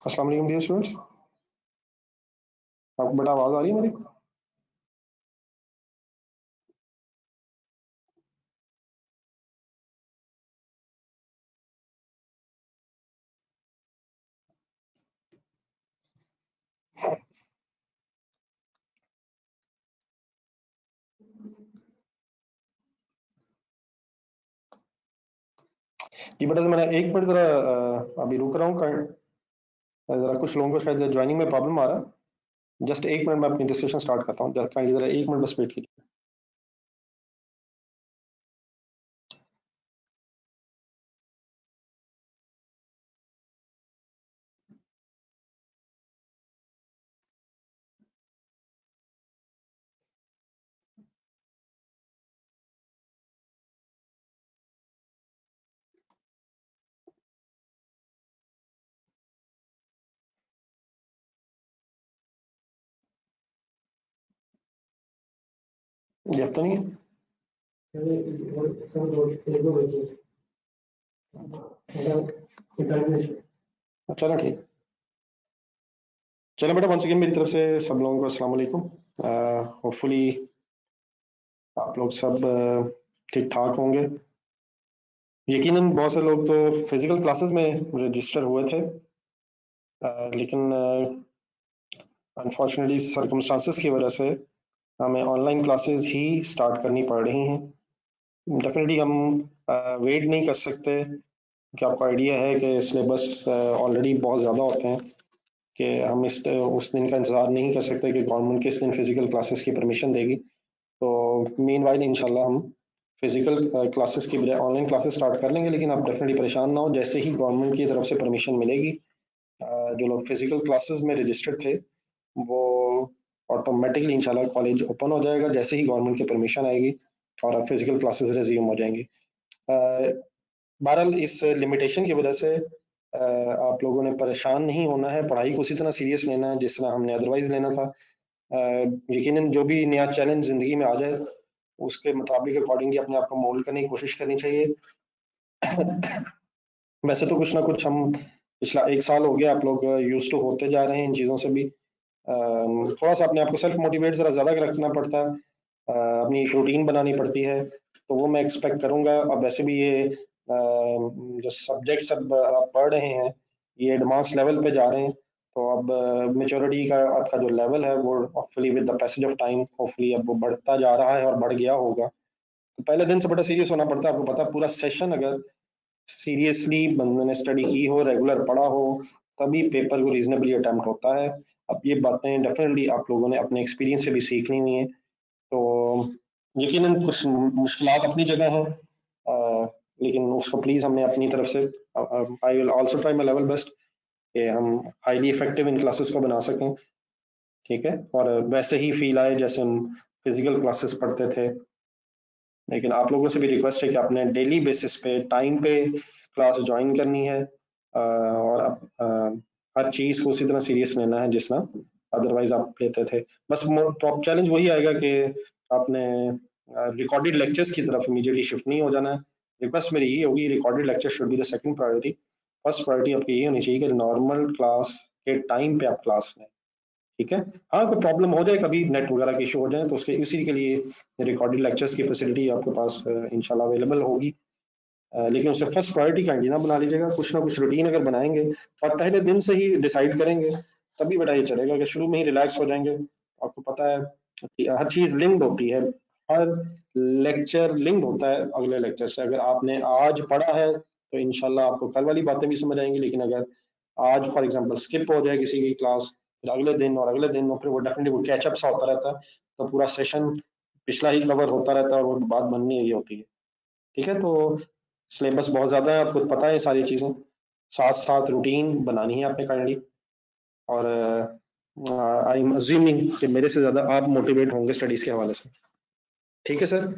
अस्सलाम वालेकुम dear students. आपको बेटा आवाज़ आ रही है मेरी? जी बेटा, तो मैं एक मिनट ज़रा अभी रुक रहा हूँ। ज़रा कुछ लोगों को शायद ज्वाइनिंग में प्रॉब्लम आ रहा है। जस्ट एक मिनट में अपनी डिस्कशन स्टार्ट करता हूँ। काइंडली ज़रा एक मिनट बस वेट कीजिए। जी अब तो नहीं है? चलो ठीक। चलो बेटा, वंस अगेन मेरी तरफ से सब लोगों को अस्सलाम वालेकुम। होपफुली आप लोग सब ठीक ठाक होंगे। यकीनन बहुत से लोग तो फिजिकल क्लासेस में रजिस्टर हुए थे, लेकिन अनफॉर्चुनेटली सर्कमस्टांसेस की वजह से हमें ऑनलाइन क्लासेस ही स्टार्ट करनी पड़ रही हैं। डेफिनेटली हम वेट नहीं कर सकते कि आपको आइडिया है कि सिलेबस ऑलरेडी बहुत ज़्यादा होते हैं कि हम इस उस दिन का इंतज़ार नहीं कर सकते कि गवर्नमेंट किस दिन फिजिकल क्लासेस की परमिशन देगी। तो मीन वाइल इंशाल्लाह हम फिजिकल क्लासेस की बजाय ऑनलाइन क्लासेस स्टार्ट कर लेंगे, लेकिन आप डेफिनेटली परेशान ना हो। जैसे ही गवर्नमेंट की तरफ से परमिशन मिलेगी, जो लोग फिजिकल क्लासेस में रजिस्टर्ड थे वो ऑटोमेटिकली इंशाल्लाह कॉलेज ओपन हो जाएगा जैसे ही गवर्नमेंट की परमिशन आएगी और अब फिजिकल क्लासेस रिज्यूम हो जाएंगी। बहरहाल इस लिमिटेशन की वजह से आप लोगों ने परेशान नहीं होना है, पढ़ाई को उसी तरह सीरियस लेना है जिस तरह हमने अदरवाइज लेना था। यकीनन जो भी नया चैलेंज ज़िंदगी में आ जाए उसके मुताबिक अकॉर्डिंगली अपने आप को मोल्ड करने की कोशिश करनी चाहिए। वैसे तो कुछ ना कुछ हम पिछला 1 साल हो गया आप लोग यूज टू होते जा रहे हैं इन चीज़ों से भी। थोड़ा सा अपने आप को सेल्फ मोटिवेट ज़रा ज़्यादा रखना पड़ता है, अपनी एक रूटीन बनानी पड़ती है। तो वो मैं एक्सपेक्ट करूँगा। अब वैसे भी ये जो सब्जेक्ट्स अब आप पढ़ रहे हैं ये एडवांस लेवल पे जा रहे हैं, तो अब मेच्योरिटी का आपका जो लेवल है वो hopefully with the passage of time hopefully अब वो बढ़ता जा रहा है और बढ़ गया होगा। तो पहले दिन से बड़ा सीरियस होना पड़ता है। आपको पता है पूरा सेशन अगर सीरियसली बंदे ने स्टडी की हो, रेगुलर पढ़ा हो, तभी पेपर को रीजनेबली अटेम्प्ट होता है। अब ये बातें डेफिनेटली आप लोगों ने अपने एक्सपीरियंस से भी सीखनी हुई है। तो यकीनन कुछ मुश्किलात अपनी जगह हैं, लेकिन उसको प्लीज़ हमने अपनी तरफ से I will also try my level best कि हम हाईली इफेक्टिव इन क्लासेस को बना सकें। ठीक है, और वैसे ही फील आए जैसे हम फिजिकल क्लासेस पढ़ते थे। लेकिन आप लोगों से भी रिक्वेस्ट है कि आपने डेली बेसिस पे टाइम पे क्लास ज्वाइन करनी है, और हर चीज़ को उसी तरह सीरियस लेना है जिस तरह अदरवाइज आप लेते थे। बस टॉप चैलेंज वही आएगा कि आपने रिकॉर्डेड लेक्चर्स की तरफ इमीडिएटली शिफ्ट नहीं हो जाना है। रिक्वेस्ट मेरी ये होगी, recorded lecture should be the second priority. First priority आपकी ये होनी चाहिए कि नॉर्मल क्लास के टाइम पे आप क्लास लें। ठीक है, हाँ कोई प्रॉब्लम हो जाए, कभी नेट वगैरह की इशू हो जाए, तो उसके इसी के लिए रिकॉर्डेड लेक्चर्स की फैसिलिटी आपके पास इंशाल्लाह अवेलेबल होगी। लेकिन उसे फर्स्ट प्रायोरिटी काइंडली ना बना लीजिएगा। कुछ ना कुछ रूटीन अगर बनाएंगे और पहले दिन से ही डिसाइड करेंगे तभी बेटा ये चलेगा कि शुरू में ही रिलैक्स हो जाएंगे। आपको पता है कि हर चीज लिंक्ड होती है, हर लेक्चर लिंक्ड होता है अगले लेक्चर से। अगर आपने आज पढ़ा है तो इंशाल्लाह आपको कल वाली बातें भी समझ आएंगी, लेकिन अगर आज फॉर एग्जांपल स्किप हो जाए किसी की क्लास, फिर अगले दिन और अगले दिन, और फिर वो डेफिनेटली वो कैचअप सा होता रहता है, तो पूरा सेशन पिछला ही कवर होता रहता है और वो बात बननी यही होती है। ठीक है, तो सिलेबस बहुत ज़्यादा है, आपको पता है ये सारी चीज़ें। साथ साथ रूटीन बनानी है आपने काइंडली, और आई एम अज्यूमिंग कि मेरे से ज़्यादा आप मोटिवेट होंगे स्टडीज़ के हवाले से। ठीक है सर।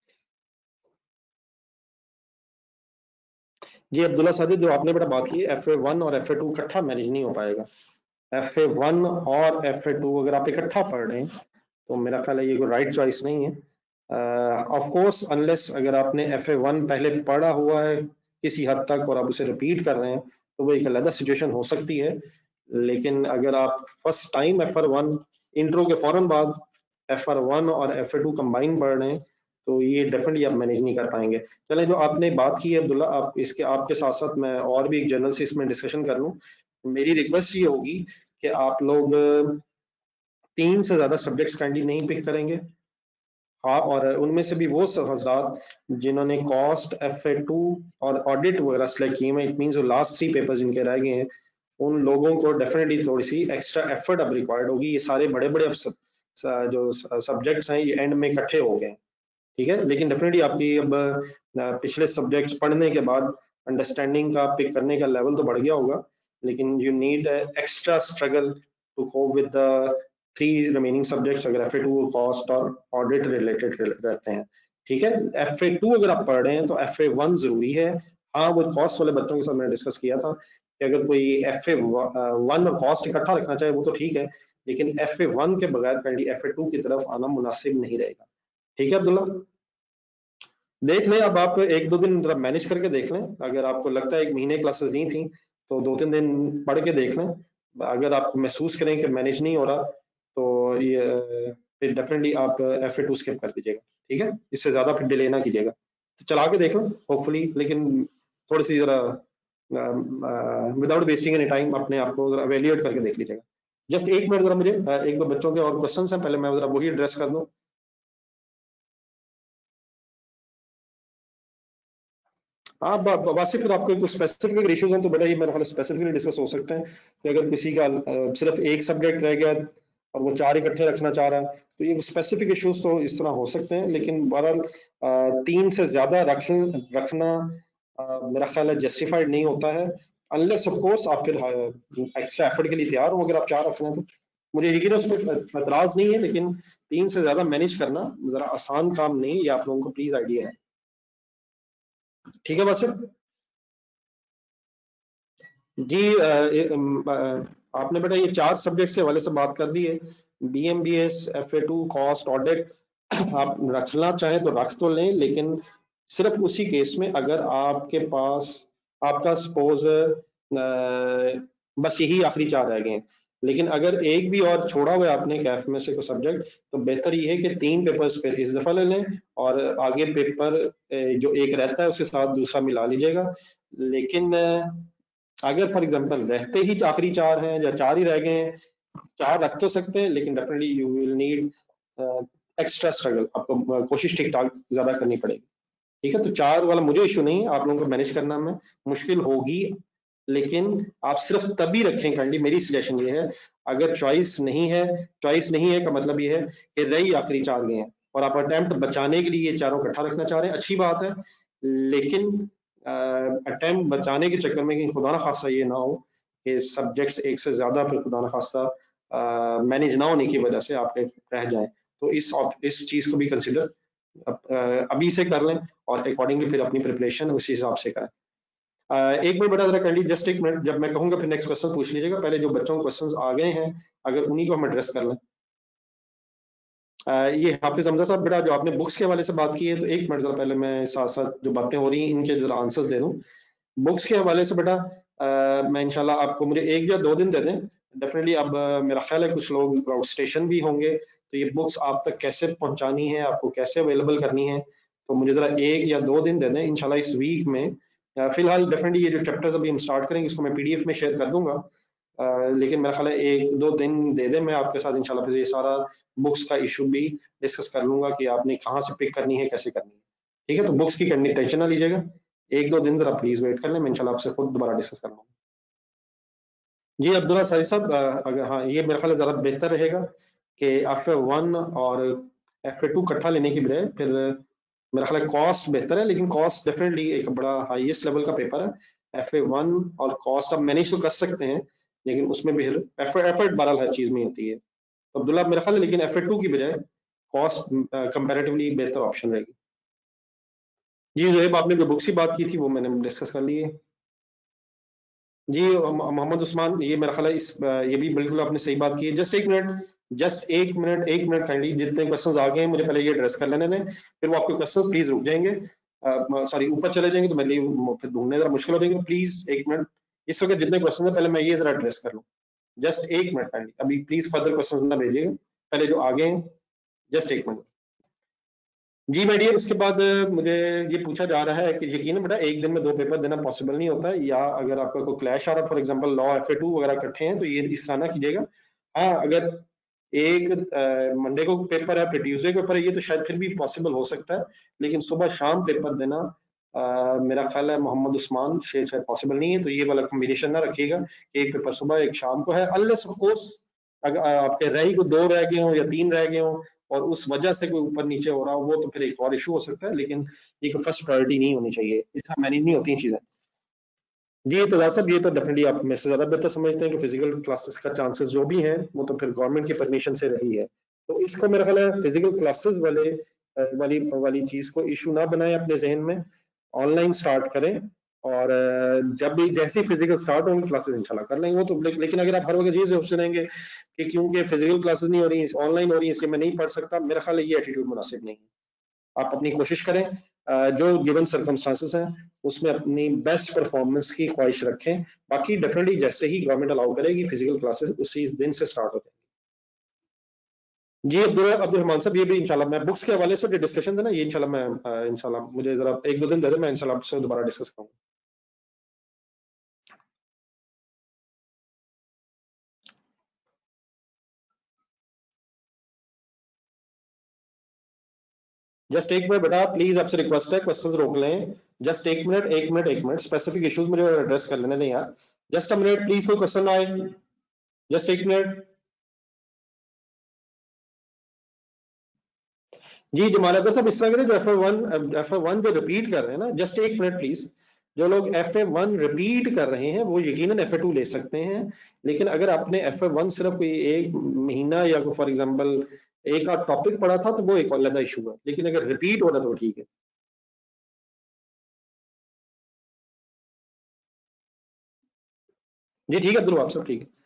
जी अब्दुल्ला साजिद, जो आपने बेटा बात की FA1 और FA2 इकट्ठा मैनेज नहीं हो पाएगा। FA1 और FA2 अगर आप इकट्ठा पढ़ रहे हैं तो मेरा ख्याल है ये कोई राइट चॉइस नहीं है। ऑफ कोर्स अनलेस अगर आपने FA1 पहले पढ़ा हुआ है किसी हद तक और आप उसे रिपीट कर रहे हैं तो वो एक अलग सिचुएशन हो सकती है। लेकिन अगर आप फर्स्ट टाइम FR1 इंट्रो के फौरन बाद FR1 और FR2 कंबाइन पढ़ रहे हैं तो ये डेफिनेटली आप मैनेज नहीं कर पाएंगे। चलें, जो आपने बात की है अब्दुल्ला, आप इसके आपके साथ साथ मैं और भी एक जनरल से इसमें डिस्कशन कर लूँ। मेरी रिक्वेस्ट ये होगी कि आप लोग 3 से ज़्यादा सब्जेक्ट्स काइंडली नहीं पिक करेंगे। हाँ, और उनमें से भी वो हजरात जिन्होंने कॉस्ट, FA2 और ऑडिट वगैरह सेलेक्ट किए हैं, इट मीन्स जो लास्ट 3 पेपर्स जिनके रह गए हैं, उन लोगों को डेफिनेटली थोड़ी सी एक्स्ट्रा एफर्ट अब रिक्वायर्ड होगी। ये सारे बड़े बड़े जो सब्जेक्ट्स हैं ये एंड में इकट्ठे हो गए हैं, ठीक है। लेकिन डेफिनेटली आपकी अब पिछले सब्जेक्ट्स पढ़ने के बाद अंडरस्टैंडिंग का पिक करने का लेवल तो बढ़ गया होगा, लेकिन you need extra struggle to cope with the 3 remaining subjects अगर FA2 कॉस्ट और ऑडिट रिलेटेड रहते हैं, ठीक है। FA2 अगर आप पढ़ रहे हैं तो FA1 जरूरी है। हाँ, वो कॉस्ट वाले बच्चों के साथ मैंने डिस्कस किया था कि अगर कोई FA1 और कॉस्ट इकट्ठा रखना चाहे वो तो ठीक है, लेकिन FA1 के बगैर काइंडली FA2 की तरफ आना मुनासिब नहीं रहेगा, ठीक है अब्दुल्ला। देख लें, अब आप 1-2 दिन जरा मैनेज करके देख लें। अगर आपको लगता है 1 महीने क्लासेस नहीं थी तो 2-3 दिन पढ़ के देख लें। अगर आप महसूस करें कि मैनेज नहीं हो रहा तो ये फिर डेफिनेटली आप FA2 स्किप कर दीजिएगा, ठीक है। इससे ज्यादा फिर डिले ना कीजिएगा, तो चला के देख लें होपफुली, लेकिन थोड़ी सी जरा विदाउट वेस्टिंग एनी टाइम अपने आप को जरा एवेल्यूएट करके देख लीजिएगा। जस्ट 1 मिनट जरा मुझे 1-2 बच्चों के और क्वेश्चन हैं, पहले मैं जरा वही एड्रेस कर दूं। हाँ, वासिफ, फिर आपको कुछ स्पेसिफिक इश्यूज हैं तो बड़ा ही मेरे ख्याल स्पेसिफिकली डिस्कस हो सकते हैं कि अगर किसी का सिर्फ एक सब्जेक्ट रह गया और वो 4 इकट्ठे रखना चाह रहा है तो ये स्पेसिफिक इश्यूज तो इस तरह हो सकते हैं, लेकिन बहरहाल 3 से ज्यादा रखना मेरा ख्याल है जस्टिफाइड नहीं होता है, अनलेस ऑफ कोर्स आप फिर एक्स्ट्रा एफर्ट के लिए तैयार हो। अगर आप 4 रख रहे हैं तो मुझे यकीन है, उस पर एतराज नहीं है, लेकिन 3 से ज्यादा मैनेज करना जरा आसान काम नहीं, ये आप लोगों को प्लीज आइडिया है, ठीक है वासिफ जी। आपने बेटा ये 4 सब्जेक्ट्स के हवाले से बात कर दी है, BMBS, FA2, कॉस्ट, ऑडिट। आप रखना चाहें तो रख तो लें, लेकिन सिर्फ उसी केस में अगर आपके पास आपका सपोज बस यही आखिरी 4 रह गए हैं, लेकिन अगर एक भी और छोड़ा हुआ है आपने कैफ में से कोई सब्जेक्ट, तो बेहतर ये है कि 3 पेपर्स फिर इस दफा ले लें और आगे पेपर जो एक रहता है उसके साथ दूसरा मिला लीजिएगा। लेकिन अगर फॉर एग्जांपल रहते ही आखिरी 4 हैं या 4 ही रह गए हैं, 4 रख तो सकते हैं, लेकिन definitely you will need extra struggle, आपको कोशिश ठीक ठाक ज्यादा करनी पड़ेगी, ठीक है। तो 4 वाला मुझे इशू नहीं है, आप लोगों को मैनेज करना में मुश्किल होगी, लेकिन आप सिर्फ तभी रखें काइंडली, मेरी सजेशन ये है, अगर चॉइस नहीं है का मतलब ये है कि रही आखिरी 4 गए हैं और आप अटेम्प्ट बचाने के लिए ये चारों इकट्ठा रखना चाह रहे हैं, अच्छी बात है, लेकिन अटेम्प्ट बचाने के चक्कर में कहीं खुदा ना खास्ता ये ना हो कि सब्जेक्ट्स एक से ज्यादा फिर खुदा ना खास्ता मैनेज ना होने की वजह से आपके रह जाए। तो इस चीज को भी कंसिडर अभी से कर लें और अकॉर्डिंगली फिर अपनी प्रिपरेशन उसी हिसाब से करें। एक मिनट बेटा जरा कर लीजिए, जस्ट 1 मिनट, जब मैं कहूंगा फिर नेक्स्ट क्वेश्चन पूछ लीजिएगा। पहले जो बच्चों के क्वेश्चंस आ गए हैं अगर उन्हीं को हम एड्रेस कर लें। ये हाफिज हमजा साहब, बेटा जो आपने बुक्स के हवाले से बात की है, तो 1 मिनट जरा पहले मैं साथ साथ जो बातें हो रही हैं इनके जरा आंसर्स दे दूं। बुक्स के हवाले से बेटा मैं इंशाल्लाह आपको मुझे 1 या 2 दिन दे दें डेफिनेटली। अब मेरा ख्याल है कुछ लोग आउट स्टेशन भी होंगे, तो ये बुक्स आप तक कैसे पहुंचानी है, आपको कैसे अवेलेबल करनी है, तो मुझे जरा 1 या 2 दिन दे दें इंशाल्लाह इस वीक में। फिलहाल डेफिनेटली ये जो चैप्टर्स अभी हम स्टार्ट करेंगे इसको मैं PDF में शेयर कर दूंगा, लेकिन मेरा ख्याल है 1-2 दिन दे दें, मैं आपके साथ इंशाल्लाह फिर ये सारा बुक्स का इशू भी डिस्कस कर लूंगा कि आपने कहाँ से पिक करनी है, कैसे करनी है, ठीक है। तो बुक्स की करनी टेंशन ना लीजिएगा, 1-2 दिन जरा प्लीज वेट कर लें, मैं इंशाल्लाह आपसे खुद दोबारा डिस्कस कर लूंगा। जी अब्दुल्ला साहिब साहब, अगर हाँ ये मेरा ख्याल है ज़्यादा बेहतर रहेगा कि FA1 और FA2 इकट्ठा लेने की बजाय फिर मेरा ख्याल है कॉस्ट बेहतर है, लेकिन कॉस्ट डेफिनेटली एक बड़ा हाईएस्ट लेवल का पेपर है। FA1 और कॉस्ट आप मैनेज तो कर सकते हैं, लेकिन उसमें भी एफर्ट बहरहाल हर चीज़ में होती है। तो अब्दुल्ला मेरा ख्याल है लेकिन FA2 की बजाय कॉस्ट कंपैरेटिवली बेहतर ऑप्शन रहेगी। जी जोहेब, आपने जो बुक्स की बात की थी वो मैंने डिस्कस कर ली है। जी मोहम्मद उस्मान, ये मेरा ख्याल है ये भी बिल्कुल आपने सही बात की है। जस्ट 1 मिनट काइंडली, जितने क्वेश्चंस आ गए हैं मुझे पहले ये एड्रेस कर लेने दें, फिर वो आपके क्वेश्चंस प्लीज रुक जाएंगे, सॉरी ऊपर चले जाएंगे तो मेरे लिए फिर ढूंढने जरा मुश्किल हो जाएंगे। प्लीज 1 मिनट, इस वक्त जितने क्वेश्चन है पहले मैं ये जरा एड्रेस कर लूँ। जस्ट 1 मिनट काइंडली, अभी प्लीज फर्दर क्वेश्चन ना भेजिएगा, पहले जो आगे हैं जस्ट 1 मिनट। जी माय डियर, इसके बाद मुझे ये पूछा जा रहा है कि यकीन बेटा एक दिन में 2 पेपर देना पॉसिबल नहीं होता, या अगर आपका कोई क्लैश आ रहा है, फॉर एग्जांपल लॉ FA2 वगैरह इकट्ठे हैं, तो ये इस तरह ना कीजिएगा। हाँ, अगर एक मंडे को पेपर है फिर ट्यूसडे को पेपर है, ये तो शायद फिर भी पॉसिबल हो सकता है, लेकिन सुबह शाम पेपर देना मेरा ख्याल है मोहम्मद उस्मान शायद पॉसिबल नहीं है। तो ये वाला कॉम्बिनेशन ना रखिएगा कि एक पेपर सुबह एक शाम को है, अनलेस ऑफ कोर्स अगर आपके रह ही को 2 रह गए हों या 3 रह गए हों और उस वजह से कोई ऊपर नीचे हो रहा हो, वो तो फिर एक और इशू हो सकता है, लेकिन ये कोई फर्स्ट प्रायोरिटी नहीं होनी चाहिए, इस तरह मैनेज नहीं होती हैं चीजें। जी तो साहब, ये तो डेफिनेटली आप मेरे से ज्यादा बेहतर समझते हैं कि फिजिकल क्लासेस का चांसेस जो भी हैं वो तो फिर गवर्नमेंट की परमिशन से रही है, तो इसको मेरा ख्याल है फिजिकल क्लासेस वाली वाली चीज को इशू ना बनाएं अपने जहन में, ऑनलाइन स्टार्ट करें, और जब भी जैसे फिजिकल स्टार्ट होंगी क्लासेस इंशाल्लाह कर लेंगे वो तो। लेकिन अगर आप हर वक्त ये सोचते रहेंगे कि क्योंकि फिजिकल क्लासेस नहीं हो रही, ऑनलाइन हो रही है, इसलिए मैं नहीं पढ़ सकता, मेरा ख्याल है ये एटीट्यूड मुनासिब नहीं है। आप अपनी कोशिश करें, जो गिवन सर्कमस्टांसेस हैं उसमें अपनी बेस्ट परफॉर्मेंस की ख्वाहिश रखें, बाकी डेफिनेटली जैसे ही गवर्नमेंट अलाउ करेगी फिजिकल क्लासेस उसी दिन से स्टार्ट हो जाएंगी। जी अब्दुल रहमान साहब, ये भी इंशाल्लाह मैं बुक्स के हवाले से जो डिस्कशन है ना, ये इंशाल्लाह मैं इंशाल्लाह मुझे जरा 1-2 दिन दे दे, मैं इंशाल्लाह आपसे दोबारा डिस्कस करूंगा। जस्ट 1 मिनट बेटा, प्लीज आपसे रिक्वेस्ट है, क्वेश्चंस रोक लें, just 1 minute 1 minute 1 minute, specific issues मुझे एड्रेस कर लेने दें यार, जस्ट अ मिनट प्लीज, कोई क्वेश्चन आए, जस्ट 1 मिनट। जी जमाल अगर साहब, इस तरह करें, जो FA1 जो रिपीट कर रहे हैं ना, जस्ट 1 मिनट प्लीज, जो लोग FA1 रिपीट कर रहे हैं वो यकीनन FA2 ले सकते हैं, लेकिन अगर आपने FA1 सिर्फ कोई 1 महीना या फॉर एग्जांपल एक आध टॉपिक पढ़ा था तो वो एक अलग इशू है, लेकिन अगर रिपीट हो रहा तो ठीक है। जी ठीक है अब्दुल आप सब ठीक है।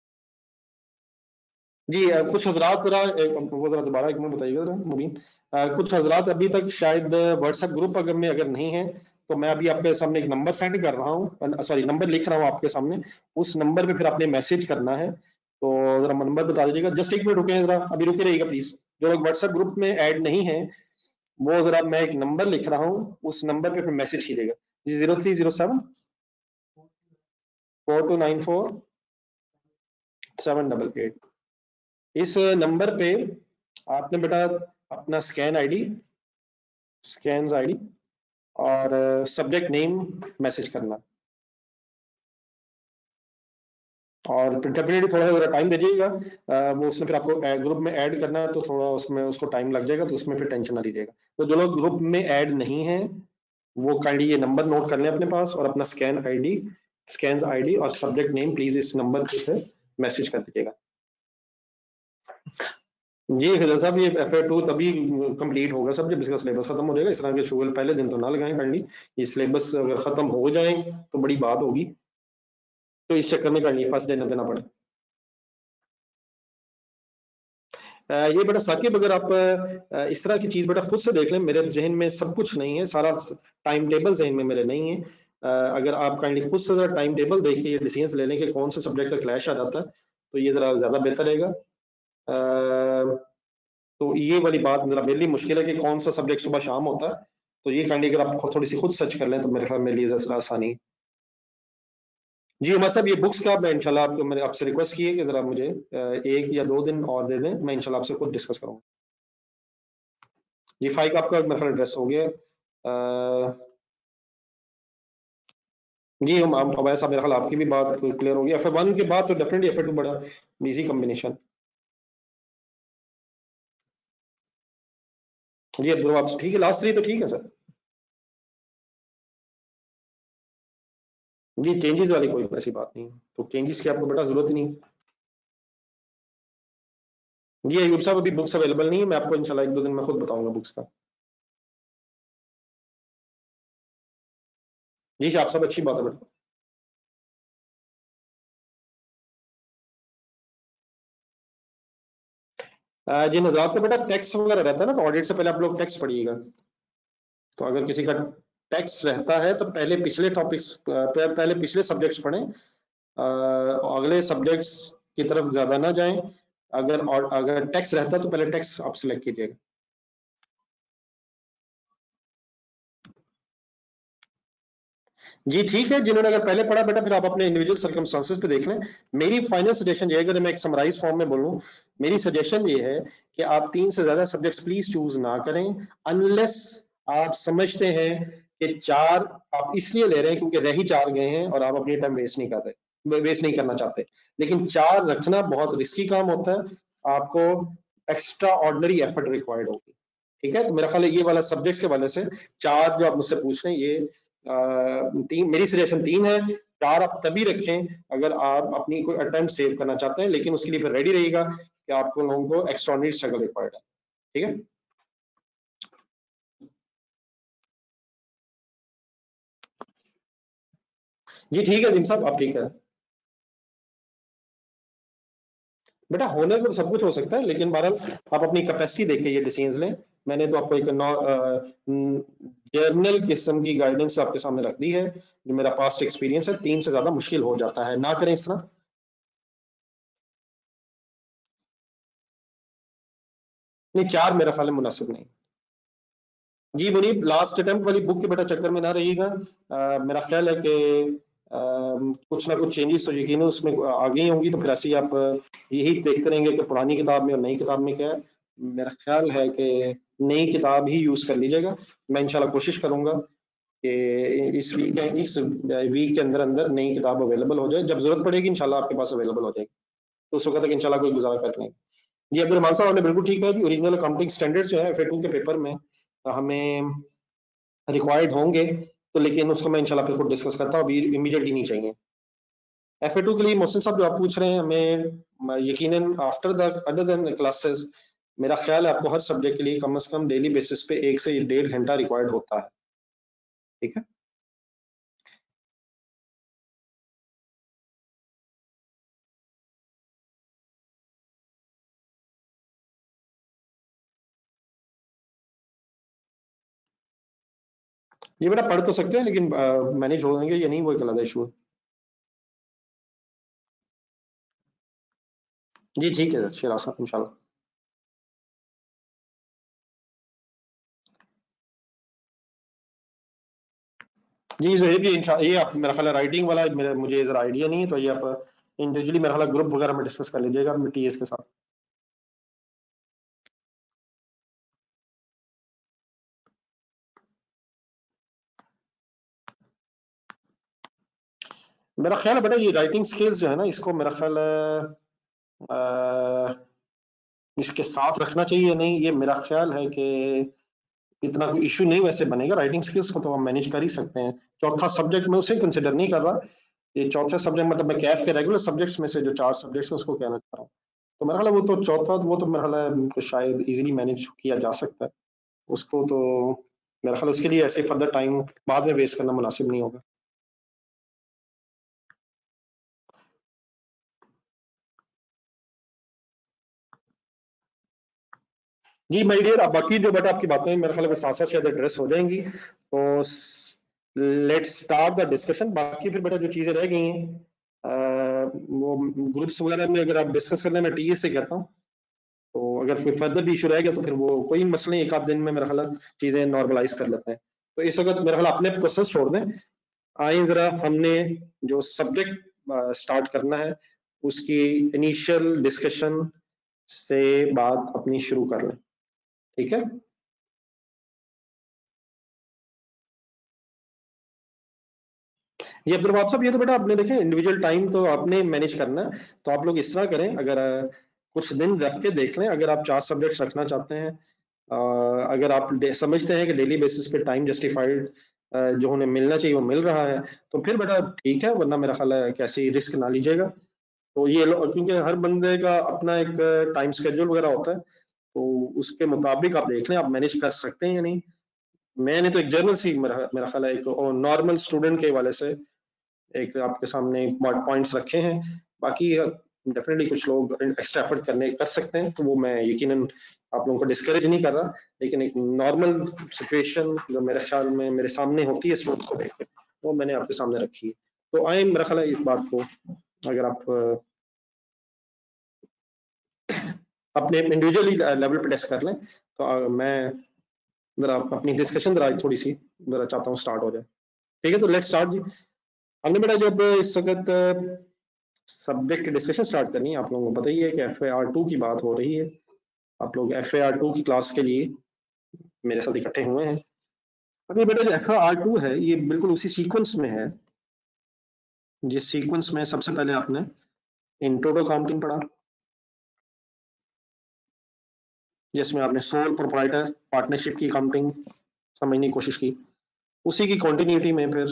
जी कुछ हजरात जरा वो जरा दोबारा एक मिनट बताइएगा जरा मुबीन, कुछ हजरात अभी तक शायद व्हाट्सएप ग्रुप अगर में अगर नहीं है, तो मैं अभी आपके सामने एक नंबर सेंड कर रहा हूँ, सॉरी नंबर लिख रहा हूँ आपके सामने, उस नंबर पे फिर आपने मैसेज करना है, तो जरा नंबर बता दीजिएगा, जस्ट 1 मिनट रुके जरा, अभी रुके रहिएगा प्लीज, जो लोग व्हाट्सएप ग्रुप में ऐड नहीं है वो जरा, मैं एक नंबर लिख रहा हूँ उस नंबर पे फिर मैसेज कीजिएगा। जी 0307 4294 788, इस नंबर पे आपने बेटा अपना स्कैन आईडी और सब्जेक्ट नेम मैसेज करना, और डेफिनेटली थोड़ा सा टाइम दीजिएगा, वो उसमें फिर आपको ग्रुप में ऐड करना है तो थोड़ा उसमें उसको टाइम लग जाएगा, तो उसमें फिर टेंशन ना लीजिएगा। तो जो लोग ग्रुप में ऐड नहीं है वो काइंडली ये नंबर नोट कर लें अपने पास, और अपना स्कैन आईडी और सब्जेक्ट नेम प्लीज इस नंबर पे फिर मैसेज कर दीजिएगा। जी खजल साहब, ये FA2 तभी कंप्लीट होगा सब जब इसका सिलेबस खत्म हो जाएगा, इस तरह के शुगल पहले दिन तो ना लगाएं काइंडली, ये सिलेबस अगर खत्म हो जाए तो बड़ी बात होगी, तो इस चक्कर में काइंडली फर्स्ट डे न देना पड़े। ये बेटा साकिब, अगर आप इस तरह की चीज बेटा खुद से देख लें, मेरे जहन में सब कुछ नहीं है, सारा टाइम टेबल जहन में मेरे नहीं है, अगर आप काइंडली खुद से जरा टाइम टेबल देख के ये डिसीजन ले लें कि कौन से सब्जेक्ट का क्लैश आ जाता है, तो ये जरा ज्यादा बेहतर रहेगा। तो ये वाली बात जरा मेरे लिए मुश्किल है कि कौन सा सब्जेक्ट सुबह शाम होता है, तो ये काइंडली अगर आप थोड़ी सी खुद सर्च कर लें तो मेरे ख्याल मेरे लिए जरा आसानी है। जी उमर साहब, ये बुक्स का मैं इंशाल्लाह आपको, मैंने आपसे रिक्वेस्ट की है कि जरा मुझे 1 या 2 दिन और दे दें, मैं इंशाल्लाह आपसे खुद डिस्कस करूंगा। ये फाइक आपका मेरे ख्याल एड्रेस हो गया, जी हम फवाद साहब, मेरे ख्याल आपकी भी बात क्लियर हो गई, FA1 के बाद तो डेफिनेटली FA2 बड़ा इजी कॉम्बिनेशन। जी अब्दुल आप ठीक है, लास्ट 3 तो ठीक है सर। जी चेंजेस वाली कोई ऐसी बात नहीं है, तो चेंजेस की आपको बेटा जरूरत ही नहीं। जी अयूब साहब, अभी बुक्स अवेलेबल नहीं है, मैं आपको इंशाल्लाह 1-2 दिन में खुद बताऊंगा बुक्स का। जी आप सब अच्छी बात है बेटा। जी नज़ात का बेटा टैक्स वगैरह रहता है ना, तो ऑडिट से पहले आप लोग टैक्स पढ़िएगा, तो अगर किसी का टैक्स रहता है तो पहले पिछले सब्जेक्ट्स पढ़ें, अगले सब्जेक्ट्स की तरफ ज्यादा ना जाएं। अगर टेक्स्ट रहता तो पहले टेक्स्ट आप सिलेक्ट कीजिएगा। जी ठीक है, जिन्होंने अगर पहले पढ़ा बेटा फिर आप अपने इंडिविजुअल सर्कमस्टांसेस पे देख लें। मेरी फाइनल सजेशन ये है, अगर मैं एक समराइज फॉर्म में बोलूं, मेरी सजेशन ये है कि आप 3 से ज्यादा सब्जेक्ट्स प्लीज चूज ना करें, अनलेस आप समझते हैं कि 4 आप इसलिए ले रहे हैं क्योंकि रह ही 4 गए हैं और आप अपनी टाइम वेस्ट नहीं कर रहे, वेस्ट नहीं करना चाहते। लेकिन 4 रखना बहुत रिस्की काम होता है, आपको एक्स्ट्रा ऑर्डिनरी एफर्ट रिक्वायर्ड होगी। ठीक है, तो मेरा ख्याल है ये वाला सब्जेक्ट्स के वाले से 4 जो आप मुझसे पूछ रहे हैं, ये 3 मेरी सजेशन 3 है। 4 आप तभी रखें अगर आप अपनी कोई अटेम्प्ट सेव करना चाहते हैं, लेकिन उसके लिए फिर रेडी रहिएगा कि आपको लोगों को एक्स्ट्राऑर्डिनरी स्ट्रगल रिक्वायर्ड है। ठीक है जी, ठीक है जिम साहब, आप ठीक है। बेटा होने को तो सब कुछ हो सकता है, लेकिन बहरहाल आप अपनी कैपेसिटी देख के ये डिसीजन लें। मैंने तो आपको एक जर्नल किस्म की गाइडेंस आपके सामने रख दी है, जो मेरा पास्ट एक्सपीरियंस है। 3 से ज्यादा मुश्किल हो जाता है, ना करें इस तरह। नहीं, 4 मेरा ख्याल है मुनासिब नहीं। जी मुनीब, लास्ट अटेम्प्ट वाली बुक के बेटा चक्कर में ना रहिएगा। मेरा ख्याल है कि कुछ ना कुछ चेंजेस तो यकीन है उसमें आ गई होंगी, तो फिर ऐसे ही आप यही देखते रहेंगे कि पुरानी किताब में और नई किताब में क्या है। मेरा ख्याल है कि नई किताब ही यूज कर लीजिएगा। मैं इंशाल्लाह कोशिश करूंगा कि इस वीक के अंदर अंदर नई किताब अवेलेबल हो जाए। जब जरूरत पड़ेगी इंशाल्लाह आपके पास अवेलेबल हो जाएगी, तो उस वक्त तक इंशाल्लाह कोई गुजारा कर लेंगे। जी अब्दुल रहमान साहब, आपने बिल्कुल ठीक है। जी ओरिजिनल अकाउंटिंग स्टैंडर्ड्स जो है FA2 के पेपर में हमें रिक्वायर्ड होंगे, तो लेकिन उसको मैं इंशाल्लाह फिर खुद डिस्कस करता हूँ, अभी इमीडिएटली नहीं चाहिए। FA2 के लिए मोहसिन साहब जो आप पूछ रहे हैं, हमें यकीनन after the other than classes, मेरा ख्याल है आपको हर सब्जेक्ट के लिए कम से कम डेली बेसिस पे 1 से 1.5 घंटा रिक्वायर्ड होता है। ठीक है ये बेटा पढ़ तो सकते हैं, लेकिन मैनेज हो जाएंगे या नहीं वो एक अलग इशू है। जी ठीक है शेरा साहब, इंशाल्लाह। जी ज़ोहेब, ये आप मेरा ख्याल है राइटिंग वाला मुझे इधर आइडिया नहीं है, तो ये आप इंडिविजुअली मेरा ख्याल है ग्रुप वगैरह में डिस्कस कर लीजिएगा अपने TS के साथ। मेरा ख्याल है बेटा ये राइटिंग स्किल्स जो है ना, इसको मेरा ख्याल है इसके साथ रखना चाहिए या नहीं, ये मेरा ख्याल है कि इतना कोई इशू नहीं वैसे बनेगा। राइटिंग स्किल्स को तो हम मैनेज कर ही सकते हैं। चौथा सब्जेक्ट में उसे कंसिडर नहीं कर रहा। ये चौथे सब्जेक्ट मतलब मैं कैफ के रेगुलर सब्जेक्ट्स में से जो 4 सब्जेक्ट्स हैं उसको कहना चाह रहा हूँ। तो मेरा ख्याल है वो तो चौथा, वो तो मेरा ख्याल है शायद इजीली मैनेज किया जा सकता है। उसको तो मेरा ख्याल उसके लिए ऐसे फर्दर टाइम बाद में वेस्ट करना मुनासिब नहीं होगा। जी माय डियर, अब बाकी जो बेटा आपकी बातें मेरे ख्याल में साथ साथ शायद एड्रेस हो जाएंगी, तो लेट्स स्टार्ट द डिस्कशन। बाकी फिर बेटा जो चीजें रह गई हैं वो ग्रुप्स वगैरह में अगर आप डिस्कस करना, मैं TS से कहता हूँ। तो अगर कोई फर्दर भी इशू रह गया तो फिर वो कोई मसला नहीं, एक आध दिन में मेरा ख्याल चीजें नॉर्मलाइज कर लेते हैं। तो इस वक्त मेरा ख्याल अपने प्रोसेस छोड़ दें, आए जरा हमने जो सब्जेक्ट स्टार्ट करना है उसकी इनिशियल डिस्कशन से बात अपनी शुरू कर लें। ठीक है ये अब्दुल वहाब साहब, ये तो बेटा आपने देखें इंडिविजुअल टाइम तो आपने मैनेज करना है। तो आप लोग इस तरह करें, अगर कुछ दिन रख के देख लें, अगर आप 4 सब्जेक्ट्स रखना चाहते हैं, अगर आप समझते हैं कि डेली बेसिस पे टाइम जस्टिफाइड जो उन्हें मिलना चाहिए वो मिल रहा है, तो फिर बेटा ठीक है, वरना मेरा ख्याल है कैसे रिस्क ना लीजिएगा। तो ये क्योंकि हर बंदे का अपना एक टाइम स्केड्यूल वगैरह होता है, तो उसके मुताबिक आप देख लें आप मैनेज कर सकते हैं या नहीं। मैंने तो एक जर्नल सी मेरा मेरा ख्याल है एक नॉर्मल स्टूडेंट के वाले से एक आपके सामने पॉइंट्स रखे हैं। बाकी डेफिनेटली कुछ लोग एक्स्ट्रा एफर्ट करने कर सकते हैं, तो वो मैं यकीनन आप लोगों को डिस्करेज नहीं कर रहा, लेकिन एक नॉर्मल सिचुएशन जो मेरे ख्याल में मेरे सामने होती है स्टूडेंट्स को देख के, वो मैंने आपके सामने रखी है। तो आए मेरा ख्याल है इस बात को अगर आप अपने इंडिविजुअली लेवल पे टेस्ट कर लें। तो मैं जरा अपनी डिस्कशन जरा थोड़ी सी जरा चाहता हूँ स्टार्ट हो जाए। ठीक है, तो लेट्स स्टार्ट जी। हमने बेटा जब इस वक्त सब्जेक्ट की डिस्कशन स्टार्ट करनी है, आप लोगों को पता ही है कि FAR2 की बात हो रही है। आप लोग FAR2 की क्लास के लिए मेरे साथ इकट्ठे हुए हैं। अब ये बेटा जो FAR2 है ये बिल्कुल उसी सीक्वेंस में है जिस सीक्वेंस में सबसे पहले आपने इंट्रो टू अकाउंटिंग पढ़ा, जिसमें आपने सोल प्रोप्राइटर पार्टनरशिप की अकाउंटिंग समझने की कोशिश की। उसी की कंटिन्यूटी में फिर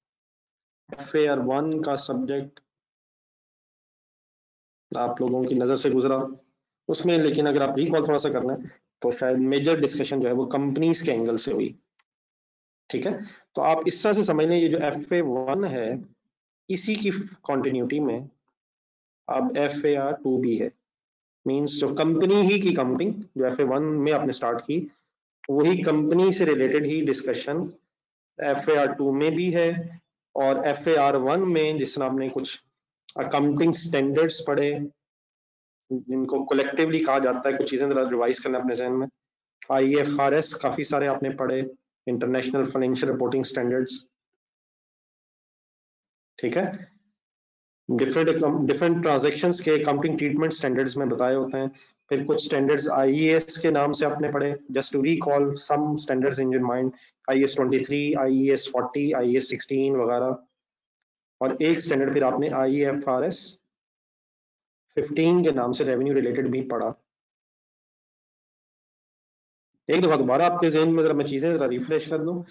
FAR1 का सब्जेक्ट आप लोगों की नज़र से गुजरा उसमें, लेकिन अगर आप रिकॉल थोड़ा सा करना है तो शायद मेजर डिस्कशन जो है वो कंपनीज के एंगल से हुई। ठीक है, तो आप इस तरह से समझ लें ये जो FA1 है इसी की कंटिन्यूटी में अब FAR2 भी है। मींस जो कंपनी ही की काउंटिंग जो FA1 में आपने स्टार्ट की वही कंपनी से रिलेटेड ही डिस्कशन FAR2 में भी है। और FAR1 में जिसमें आपने कुछ अकाउंटिंग स्टैंडर्ड्स पढ़े जिनको कलेक्टिवली कहा जाता है, कुछ चीजें जरा रिवाइज करना अपने जहन में। IFRS काफी सारे आपने पढ़े, इंटरनेशनल फाइनेंशियल रिपोर्टिंग स्टैंडर्ड्स। ठीक है, डिफरेंट ट्रांजैक्शंस के अकाउंटिंग ट्रीटमेंट स्टैंडर्ड्स में बताए होते हैं। फिर कुछ स्टैंडर्ड्स IAS के नाम से आपने पढ़े, just to recall some standards in your mind, IAS 23, IAS 40, IAS 16 वगैरह। और एक स्टैंडर्ड फिर आपने IFRS 15 के नाम से रेवेन्यू रिलेटेड भी पढ़ा। एक दफा दोबारा आपके जहन में जरा मैं चीजें जरा रिफ्रेश कर दूं।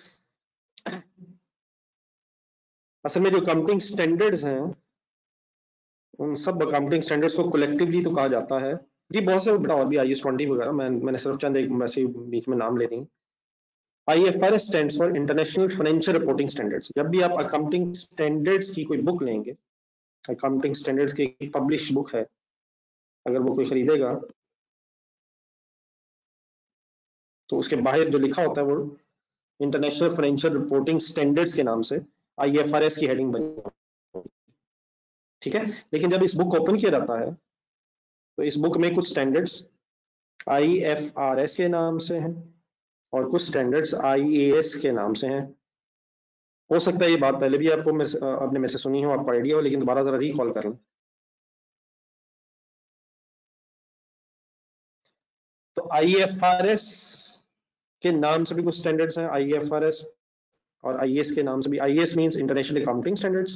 असल में जो अकाउंटिंग स्टैंडर्ड्स हैं उन सब अकाउंटिंग स्टैंडर्ड्स को कलेक्टिवली तो कहा जाता है। ये बहुत से बेटा और भी IAS 20 वगैरह मैंने सिर्फ चंद एक वैसे बीच में नाम ले दी। IFRS stands for international financial reporting standards. जब भी आप अकाउंटिंग स्टैंडर्ड्स की कोई बुक लेंगे, अकाउंटिंग स्टैंडर्ड्स की पब्लिश बुक है, अगर वो कोई खरीदेगा तो उसके बाहर जो लिखा होता है वो इंटरनेशनल फाइनेंशियल रिपोर्टिंग स्टैंडर्ड्स के नाम से IFRS की हेडिंग बनी। ठीक है, लेकिन जब इस बुक को ओपन किया जाता है तो इस बुक में कुछ स्टैंडर्ड्स IFRS के नाम से हैं और कुछ स्टैंडर्ड्स IAS के नाम से हैं। हो सकता है ये बात पहले भी आपको अपने में से सुनी हो, आपको आइडिया हो, लेकिन दोबारा जरा रिकॉल कर लें। तो IFRS के नाम से भी कुछ स्टैंडर्ड्स हैं, IFRS और IAS के नाम से भी। IAS means international accounting standards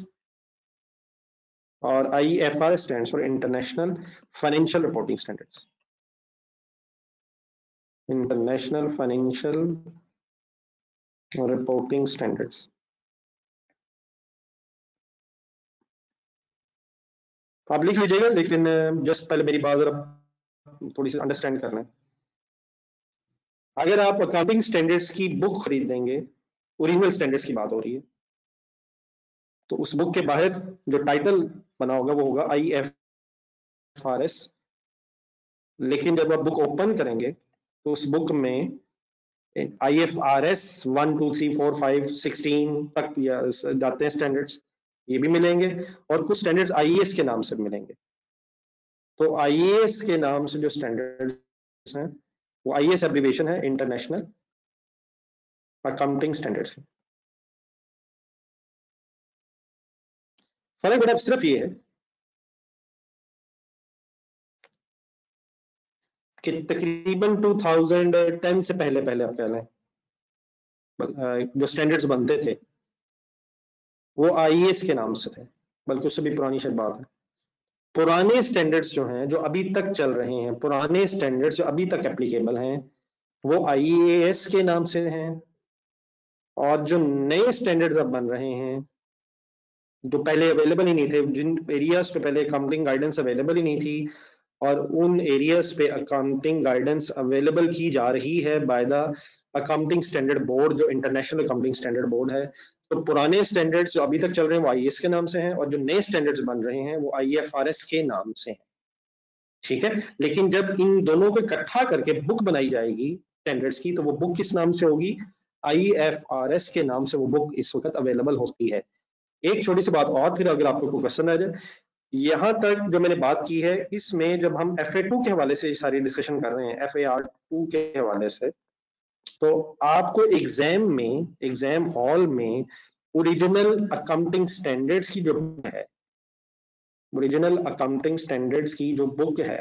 और IFRS stands for international financial reporting standards. International financial reporting standards. आप लिख लीजिएगा, लेकिन जस्ट पहले मेरी बात जरा थोड़ी सी अंडरस्टैंड करना है। अगर आप अकाउंटिंग स्टैंडर्ड्स की बुक खरीदेंगे, ओरिजिनल स्टैंडर्ड्स की बात हो रही है, तो उस बुक के बाहर जो टाइटल बना होगा वो होगा IFRS। लेकिन जब आप बुक ओपन करेंगे तो उस बुक में IFRS 1 2 3 4 5 16 तक जाते हैं स्टैंडर्ड्स, ये भी मिलेंगे। और कुछ स्टैंडर्ड्स IAS के नाम से मिलेंगे। तो IAS के नाम से जो स्टैंडर्ड्स हैं वो IAS एब्रिविएशन है इंटरनेशनल अकाउंटिंग स्टैंडर्ड्स। फर्क बेटा सिर्फ ये है कि तकरीबन 2010 से पहले पहले आप कह लें जो स्टैंडर्ड्स बनते थे वो IAS के नाम से थे, बल्कि उससे भी पुरानी शायद बात है। पुराने स्टैंडर्ड्स जो हैं जो अभी तक चल रहे हैं, पुराने स्टैंडर्ड्स जो अभी तक एप्लीकेबल हैं वो IAS के नाम से हैं। और जो नए स्टैंडर्ड्स अब बन रहे हैं जो पहले अवेलेबल ही नहीं थे, जिन एरियाज पे पहले अकाउंटिंग गाइडेंस अवेलेबल ही नहीं थी, और उन एरियाज पे अकाउंटिंग गाइडेंस अवेलेबल की जा रही है by the accounting standard board, जो इंटरनेशनल अकाउंटिंग स्टैंडर्ड बोर्ड है। तो पुराने स्टैंडर्ड्स जो अभी तक चल रहे हैं वो IAS के नाम से हैं और जो नए स्टैंडर्ड्स बन रहे हैं वो IFRS के नाम से हैं। ठीक है, लेकिन जब इन दोनों को इकट्ठा करके बुक बनाई जाएगी स्टैंडर्ड्स की तो वो बुक किस नाम से होगी? IFRS के नाम से वो बुक इस वक्त अवेलेबल होती है। एक छोटी सी बात और, फिर अगर आपको कोई क्वेश्चन आ जाए, यहां तक जो मैंने बात की है, इसमें जब हम FA2 के हवाले से सारी डिस्कशन कर रहे हैं, FAR2 के हवाले से, तो आपको एग्जाम हॉल में ओरिजिनल अकाउंटिंग स्टैंडर्ड्स की जो बुक है, ओरिजिनल अकाउंटिंग स्टैंडर्ड्स की जो बुक है,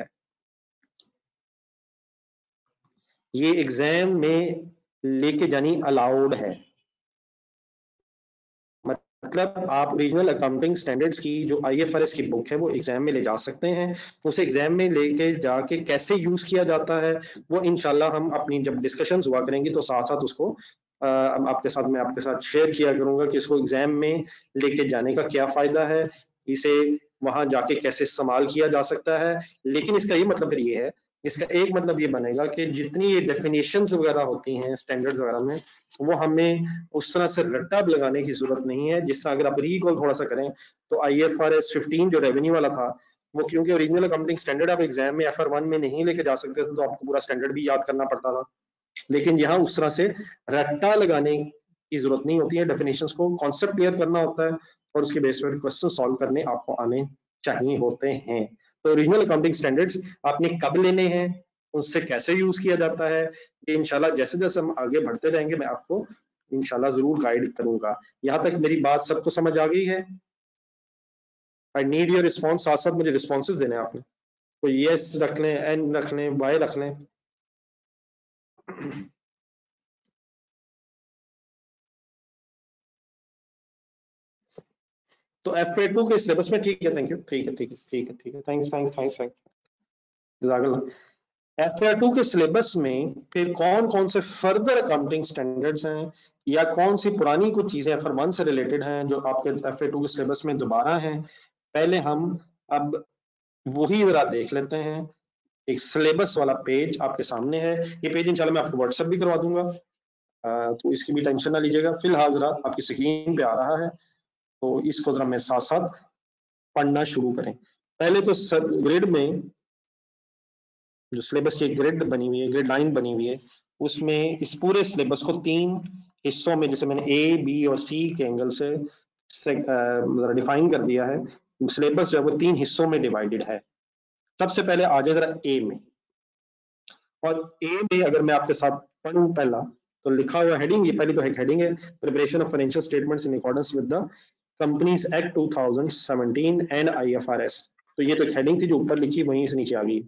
ये एग्जाम में लेके जानी अलाउड है। मतलब आप ओरिजिनल अकाउंटिंग स्टैंडर्ड्स की जो IFRS की बुक है वो एग्जाम में ले जा सकते हैं। उसे एग्जाम में लेके जाके कैसे यूज किया जाता है वो इंशाल्लाह हम अपनी जब डिस्कशंस हुआ करेंगे तो साथ साथ उसको मैं आपके साथ शेयर किया करूंगा कि इसको एग्जाम में लेके जाने का क्या फायदा है, इसे वहां जाके कैसे इस्तेमाल किया जा सकता है। लेकिन इसका ये मतलब फिर ये है, इसका एक मतलब ये बनेगा कि जितनी ये डेफिनेशंस वगैरह होती हैं स्टैंडर्ड्स वगैरह में, वो हमें उस तरह से रट्टा लगाने की जरूरत नहीं है। जिससे अगर आप रिकॉल थोड़ा सा करें तो IFRS 15 जो रेवेन्यू वाला था, वो क्योंकि ओरिजिनल अकाउंटिंग स्टैंडर्ड आप एग्जाम में FR1 में नहीं लेके जा सकते थे, तो आपको पूरा स्टैंडर्ड भी याद करना पड़ता था। लेकिन यहाँ उस तरह से रट्टा लगाने की जरूरत नहीं होती है, डेफिनेशंस को कॉन्सेप्ट क्लियर करना होता है और उसके बेस पर क्वेश्चन सॉल्व करने आपको आने चाहिए होते हैं। तो ओरिजिनल अकाउंटिंग स्टैंडर्ड्स आपने कब लेने हैं, उससे कैसे यूज किया जाता है, ये इंशाल्लाह जैसे जैसे हम आगे बढ़ते रहेंगे मैं आपको इंशाल्लाह जरूर गाइड करूंगा। यहाँ तक मेरी बात सबको समझ आ गई है? आई नीड योर रिस्पॉन्स, साथ साथ मुझे रिस्पॉन्सेज देने हैं आपने। तो यस रख लें, एन रख लें, वाई रख लें। तो FA2 के सिलेबस में ठीक है, थैंक यू, ठीक है ठीक है ठीक है ठीक है, थैंक्स थैंक्स थैंक्स थैंक्स, जज़ाकल्लाह। FA2 के सिलेबस में फिर कौन कौन से फर्दर अकाउंटिंग स्टैंडर्ड्स हैं या कौन सी पुरानी कुछ चीजें FR1 से रिलेटेड हैं जो आपके FA2 के सिलेबस में दोबारा हैं, पहले हम अब वही जरा देख लेते हैं। एक सिलेबस वाला पेज आपके सामने है, ये पेज इंशाल्लाह मैं आपको व्हाट्सएप भी करवा दूंगा, तो इसकी भी टेंशन ना लीजिएगा। फिलहाल जरा आपकी स्क्रीन पे आ रहा है, तो इसको जरा मैं साथ साथ पढ़ना शुरू करें। पहले तो ग्रिड में जो सिलेबस की ग्रिड बनी हुई है, ग्रिड लाइन बनी हुई है, उसमें इस पूरे सिलेबस को 3 हिस्सों में, जैसे मैंने A, B और C के एंगल से डिफाइन कर दिया है। सिलेबस जो है वो 3 हिस्सों में डिवाइडेड है। सबसे पहले आ जाए जरा A में, और A में अगर मैं आपके साथ पढ़ूं पहला, तो लिखा हुआ हेडिंग, ये पहली तो एक हेडिंग है, preparation of financial statements in accordance with the companies act 2017 and IFRS। तो ये तो एक हेडिंग थी जो ऊपर लिखी, वहीं से नीचे आ गई।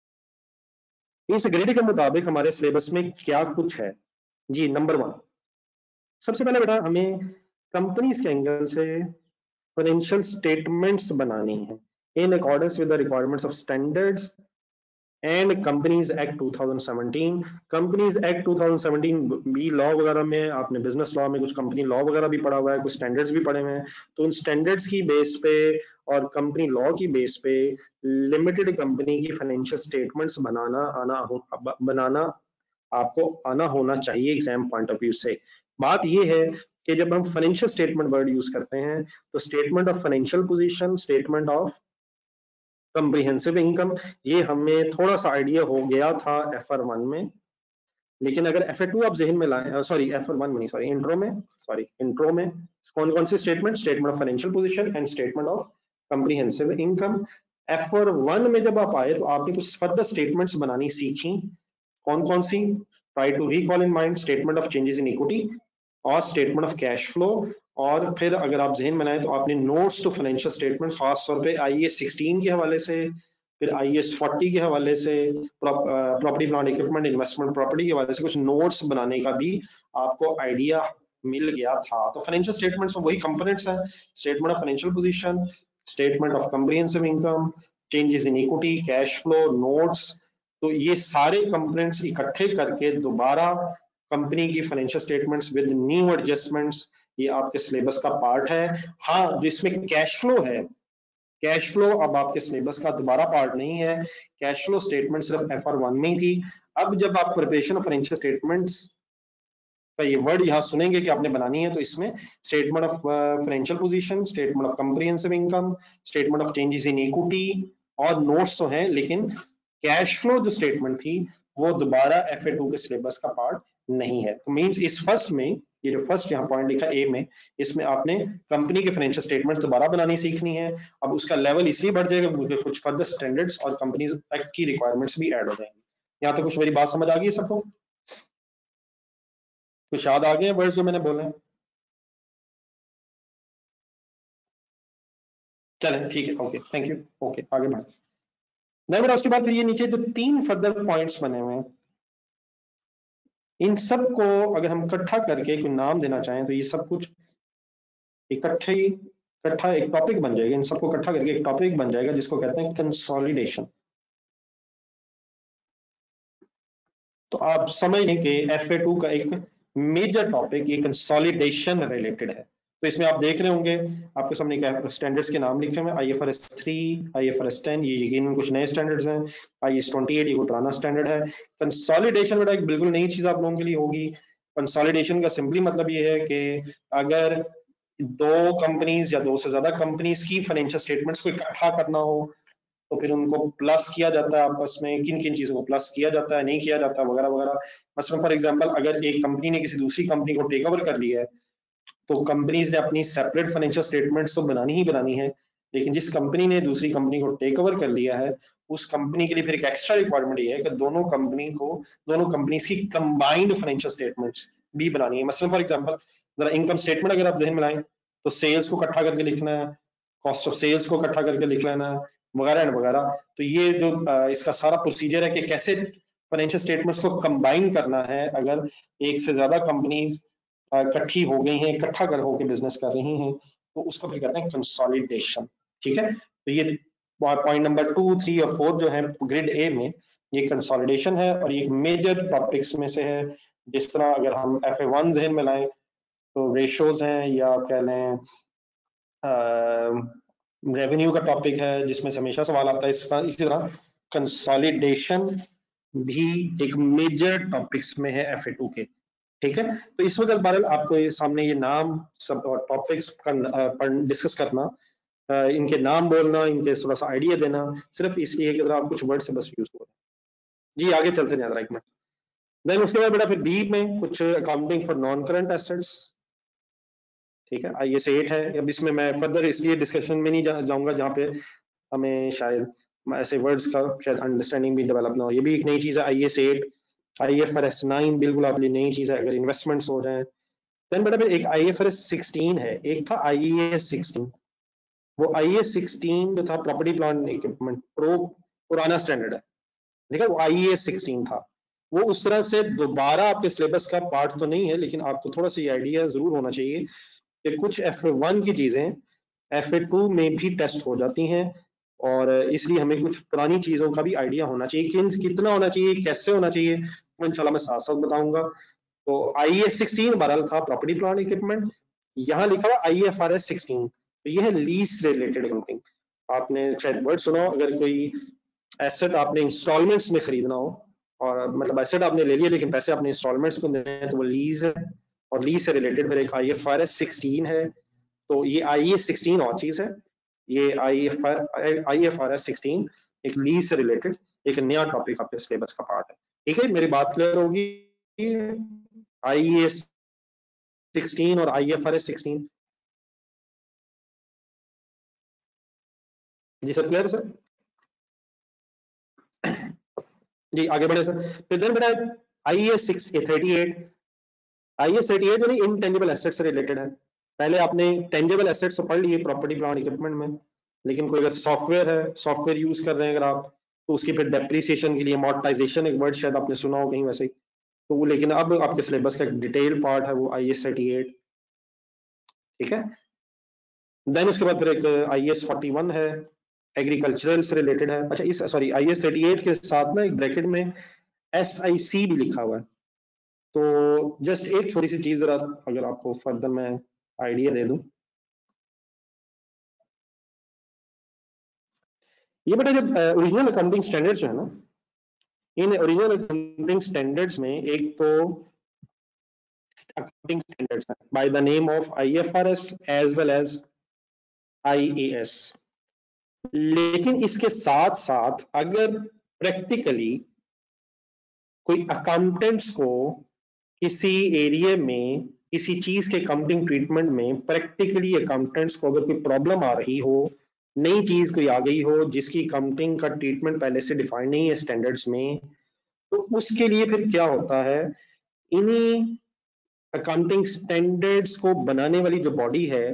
इस ग्रेड के मुताबिक हमारे सिलेबस में क्या कुछ है जी। नंबर 1, सबसे पहले बेटा हमें कंपनीज के एंगल से फाइनेंशियल स्टेटमेंट्स बनानी है in accordance with the requirements of standards and companies act 2017। Companies act 2017 भी लॉ वगैरह में, आपने बिजनेस लॉ में कुछ कंपनी लॉ वगैरह भी पढ़ा हुआ है, कुछ स्टैंडर्ड्स भी पढ़े हुए हैं। तो उन स्टैंडर्ड्स की बेस पे और कंपनी लॉ की बेस पे लिमिटेड कंपनी की फाइनेंशियल स्टेटमेंट्स बनाना आपको आना होना चाहिए एग्जाम पॉइंट ऑफ व्यू से। बात यह है कि जब हम फाइनेंशियल स्टेटमेंट वर्ड यूज करते हैं तो statement of financial position, statement of comprehensive income, ये हमें थोड़ा सा आइडिया हो गया था FR1 में। लेकिन अगर FA2 आप जहन में लाएं, सॉरी FR1 में नहीं, इंट्रो में कौन कौन सी statement, statement of financial position and statement of comprehensive income. FR1 में जब आप आए तो आपने कुछ फर्दर स्टेटमेंट्स बनानी सीखी। कौन कौन सी? Try to recall in mind, statement of changes in equity और स्टेटमेंट ऑफ कैश फ्लो। और फिर अगर आप जहन बनाए तो आपने नोट्स टू फाइनेंशियल स्टेटमेंट, खास तौर पे IAS 16 के हवाले से, फिर IAS 40 के हवाले से, property plant equipment investment property के हवाले से कुछ नोट्स बनाने का भी आपको आइडिया मिल गया था। तो फाइनेंशियल स्टेटमेंट्स में वही कंपोनेंट्स हैं, statement of financial position, statement of comprehensive income, changes in equity, cash flow, notes. तो ये सारे कंपोनेंट्स इकट्ठे करके दोबारा कंपनी की financial statements with new adjustments, ये आपके सिलेबस का पार्ट है। हाँ, जिसमें कैश फ्लो है, कैश फ्लो अब आपके सिलेबस का दोबारा पार्ट नहीं है। कैश फ्लो स्टेटमेंट सिर्फ FR1 में ही थी। अब जब आप प्रिपरेशन ऑफ फाइनेंशियल स्टेटमेंट्स का ये वर्ड यहाँ सुनेंगे कि आपने बनानी है, तो इसमें statement of financial position, statement of comprehensive income, statement of changes in equity और नोट्स तो हैं, लेकिन कैश फ्लो जो स्टेटमेंट थी वो दोबारा FA2 के सिलेबस का पार्ट नहीं है। तो मींस इस फर्स्ट में, ये जो फर्स्ट यहाँ पॉइंट लिखा ए में, इसमें आपने कंपनी के फाइनेंशियल स्टेटमेंट्स दोबारा बनानी सीखनी है। अब उसका लेवल इसलिए बढ़ जाएगा क्योंकि कुछ फर्दर स्टैंडर्ड्स और कंपनीज एक्ट की रिक्वायरमेंट्स भी ऐड हो जाएंगी। यहाँ तक कुछ मेरी बात समझ आ गई सबको? कुछ याद आ गए वर्ड्स जो मैंने बोले? चलें ठीक है, ओके थैंक यू, ओके आगे बढ़े। नहीं बेटा, उसके बाद फिर ये नीचे जो 3 फर्दर पॉइंट्स बने हुए हैं, इन सब को अगर हम इकट्ठा करके कोई नाम देना चाहें तो ये सब कुछ इकट्ठा एक टॉपिक बन जाएगा। इन सबको इकट्ठा करके एक टॉपिक बन जाएगा जिसको कहते हैं कंसोलिडेशन। तो आप समझ लें कि FA2 का एक मेजर टॉपिक ये कंसोलिडेशन रिलेटेड है। तो इसमें आप देख रहे होंगे आपके सामने क्या स्टैंडर्ड्स के नाम लिखे हुए हैं, IFRS 3, IFRS 10, ये यकीनन कुछ नए स्टैंडर्ड्स हैं। IAS 28 ये कोई पुराना स्टैंडर्ड है। कंसोलिडेशन बेटा एक बिल्कुल नई चीज आप लोगों के लिए होगी। कंसोलिडेशन का सिंपली मतलब ये है कि अगर दो कंपनीज या दो से ज्यादा कंपनीज की फाइनेंशियल स्टेटमेंट्स को इकट्ठा करना हो तो फिर उनको प्लस किया जाता है आपस में, किन किन चीजों को प्लस किया जाता है, नहीं किया जाता, वगैरह वगैरह। मसलन फॉर एग्जांपल अगर एक कंपनी ने किसी दूसरी कंपनी को टेक ओवर कर लिया है तो कंपनीज ने अपनी सेपरेट फाइनेंशियल स्टेटमेंट्स तो बनानी ही बनानी है, लेकिन जिस कंपनी ने दूसरी कंपनी को टेक ओवर कर लिया है उस कंपनी के लिए फिर एक एक्स्ट्रा रिक्वायरमेंट ये है कि दोनों कंपनीज की कंबाइंड फाइनेंशियल स्टेटमेंट्स भी बनानी है। मसलन फॉर एग्जांपल जरा इनकम स्टेटमेंट अगर आप जहन में लाएं तो सेल्स को इकट्ठा करके लिखना है, कॉस्ट ऑफ सेल्स को इकट्ठा करके लिख लेना है, वगैरह एंड वगैरह। तो ये जो इसका सारा प्रोसीजर है कि कैसे फाइनेंशियल स्टेटमेंट्स को कंबाइन करना है अगर एक से ज्यादा कंपनीज इकट्ठी हो गई हैं, इकट्ठा कर होकर बिजनेस कर रही हैं, तो उसको फिर कहते हैं कंसोलिडेशन। ठीक है, तो ये पॉइंट नंबर 2, 3 और 4 जो है ग्रिड ए में, ये कंसोलिडेशन है और ये मेजर टॉपिक्स में से है। जिस तरह अगर हम FA1 जहन में लाएं तो रेशोज हैं, या कह लें रेवेन्यू का टॉपिक है जिसमें से हमेशा सवाल आता है। इसी तरह कंसोलिडेशन भी एक मेजर टॉपिक्स में है FA2 के। ठीक है, तो इस वक्त बहरहाल आपको ये सामने ये नाम सब और टॉपिक्स का डिस्कस करना, इनके नाम बोलना, इनके थोड़ा सा आइडिया देना, सिर्फ इसलिए कि अगर आप कुछ वर्ड से बस यूज हो। जी आगे चलते हैं, एक मिनट। देन उसके बाद बेटा फिर बी में कुछ accounting for non current assets. ठीक है, IAS 8 है। अब इसमें मैं फर्दर इसलिए डिस्कशन में नहीं जाऊंगा जहाँ पे हमें शायद ऐसे वर्ड्स का शायद अंडरस्टैंडिंग भी डेवलप ना हो। ये भी एक नई चीज है IAS 8। IFRS 9 बिल्कुल आपके लिए नई चीज है अगर इन्वेस्टमेंट्स हो जाए। देन बेटा फिर एक IFRS 16 है, एक था IAS 16। वो IAS 16 जो था प्रॉपर्टी प्लांट इक्विपमेंट प्रो, पुराना स्टैंडर्ड है। देखा, वो IAS 16 था। वो उस तरह से दोबारा आपके सिलेबस का पार्ट तो नहीं है, लेकिन आपको थोड़ा सा ये आइडिया जरूर होना चाहिए कि कुछ FA1 की चीजें FA2 में भी टेस्ट हो जाती हैं, और इसलिए हमें कुछ पुरानी चीजों का भी आइडिया होना चाहिए। कितना होना चाहिए, कैसे होना चाहिए, वो इंशाल्लाह मैं साथ साथ बताऊंगा। तो IAS 16 बहरहाल था प्रॉपर्टी प्लांट इक्विपमेंट। यहाँ लिखा हुआ IFRS 16, तो ये है लीज रिलेटेड अकाउंटिंग। आपने शायद वर्ड सुना हो, अगर कोई एसेट आपने इंस्टॉलमेंट्स में खरीदना हो, और मतलब एसेट आपने ले लिया लेकिन पैसे आपने इंस्टॉलमेंट्स को देने हैं, तो वो लीज है। और लीज से रिलेटेड फिर एक IFRS 16 है। तो ये IAS 16 और चीज है, ये IFRS 16 एक लीज से रिलेटेड एक नया टॉपिक आपके सिलेबस का पार्ट है। ठीक है, मेरी बात क्लियर होगी? IAS 16 और IFRS 16। जी सर, क्लियर सर? जी आगे बढ़े सर। फिर देन बेटा IAS 38। IAS 38 जो नहीं इनटेंजिबल एसेट से रिलेटेड है। पहले आपने टेंजिबल एसेट्स तो पढ़ लिए प्रॉपर्टी प्लांट इक्विपमेंट में, लेकिन कोई अगर सॉफ्टवेयर है, सॉफ्टवेयर यूज कर रहे हैं अगर आप, तो उसकी फिर डेप्रिसिएशन के लिए मोनेटाइजेशन एक वर्ड शायद आपने सुना हो कहीं वैसे ही, तो वो लेकिन अब आपके सिलेबस का एक डिटेल पार्ट है वो IAS 38। ठीक है, देन उसके बाद फिर एक IAS 41 है, एग्रीकल्चरल से रिलेटेड है। अच्छा, इस सॉरी IAS 38 के साथ ना एक ब्रैकेट में SIC भी लिखा हुआ है। तो जस्ट एक छोटी सी चीज जरा अगर आपको फर्दर मैं आइडिया दे दूं, ये बेटा जब ओरिजिनल अकाउंटिंग स्टैंडर्ड्स जो है ना, इन ओरिजिनल अकाउंटिंग स्टैंडर्ड्स में एक तो अकाउंटिंग स्टैंडर्ड्स है by the name of IFRS as well as IAS। लेकिन इसके साथ साथ अगर प्रैक्टिकली कोई अकाउंटेंट्स को किसी एरिया में किसी चीज के अकाउंटिंग ट्रीटमेंट में प्रैक्टिकली अकाउंटेंट्स को अगर कोई प्रॉब्लम आ रही हो, नई चीज कोई आ गई हो जिसकी अकाउंटिंग का ट्रीटमेंट पहले से डिफाइंड नहीं है स्टैंडर्ड्स में, तो उसके लिए फिर क्या होता है, इन्हीं अकाउंटिंग स्टैंडर्ड्स को बनाने वाली जो बॉडी है,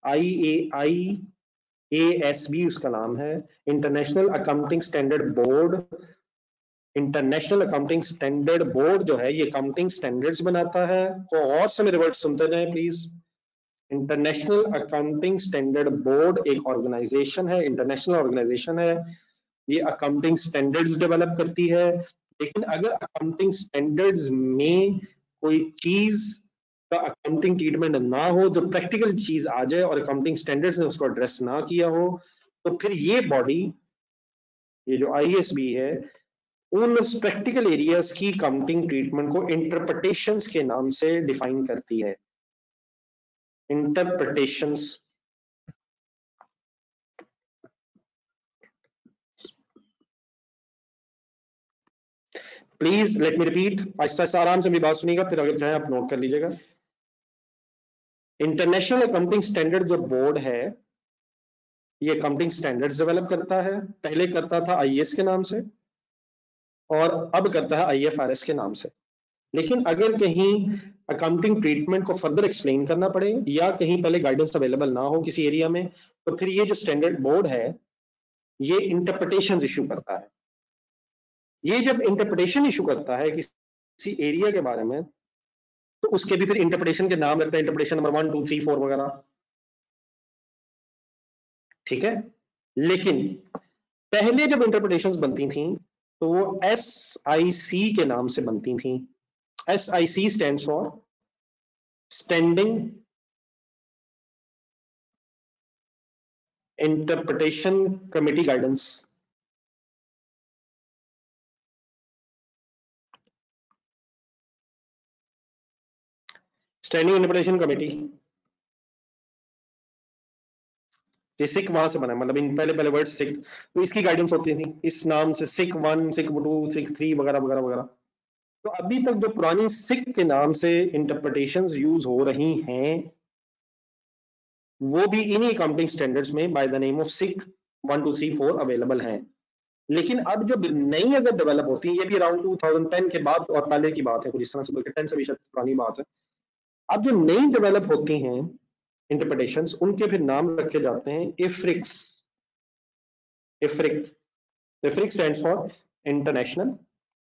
IASB उसका नाम है, international accounting standard board. International accounting standard board जो है ये अकाउंटिंग स्टैंडर्ड्स बनाता है। तो और से मेरे वर्ड सुनते जाएं please. International accounting standard board एक ऑर्गेनाइजेशन है, इंटरनेशनल ऑर्गेनाइजेशन है, ये अकाउंटिंग स्टैंडर्ड्स डेवलप करती है। लेकिन अगर अकाउंटिंग स्टैंडर्ड्स में कोई चीज का अकाउंटिंग ट्रीटमेंट ना हो, जो प्रैक्टिकल चीज आ जाए और अकाउंटिंग स्टैंडर्ड्स ने उसको एड्रेस ना किया हो, तो फिर ये बॉडी, ये जो IASB है, उन प्रैक्टिकल एरियाज की अकाउंटिंग ट्रीटमेंट को इंटरप्रिटेशंस के नाम से डिफाइन करती है। Interpretations. Please let me repeat, आहिस्ता आराम से मेरी बात सुनिएगा, फिर अगर चाहे आप नोट कर लीजिएगा। इंटरनेशनल अकाउंटिंग स्टैंडर्ड जो बोर्ड है, ये अकाउंटिंग स्टैंडर्ड्स डेवलप करता है। पहले करता था IAS के नाम से और अब करता है IFRS के नाम से। लेकिन अगर कहीं अकाउंटिंग ट्रीटमेंट को फर्दर एक्सप्लेन करना पड़े या कहीं पहले गाइडेंस अवेलेबल ना हो किसी एरिया में, तो फिर ये जो स्टैंडर्ड बोर्ड है ये इंटरप्रिटेशन इशू करता है। ये जब इंटरप्रिटेशन इशू करता है किसी एरिया के बारे में, तो उसके भी फिर इंटरप्रिटेशन के नाम लगते हैं, इंटरप्रिटेशन नंबर 1 2 3 4 वगैरह, ठीक है। लेकिन पहले जब इंटरप्रिटेशंस बनती थी तो वो SIC के नाम से बनती थी। SIC stands for standing interpretation committee guidance. Standing interpretation committee, ये सिक वहां से बना, मतलब इन पहले पहले वर्ड सिक, तो इसकी गाइडेंस होती थी इस नाम से, सिक 1 सिक 2 सिक 3 वगैरह वगैरह वगैरह। तो अभी तक जो पुरानी सिक के नाम से इंटरप्रिटेशंस यूज हो रही हैं वो भी इन्हीं अकाउंटिंग स्टैंडर्ड्स में by the name of SIC 1 2 3 4 available हैं। लेकिन अब जो नई अगर डेवलप होती है, ये भी अराउंड 2010 के बाद और पहले की बात है, कुछ इस तरह से, 10 से भी शायद पुरानी बात है। अब जो नई डेवलप होती हैं इंटरप्रिटेशंस, उनके फिर नाम रखे जाते हैं इफ्रिक्स। IFRIC stands for International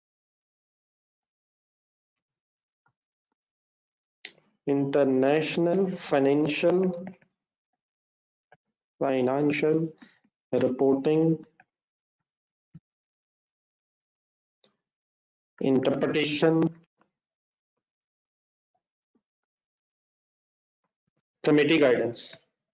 Financial Reporting Interpretation Committee Guidance।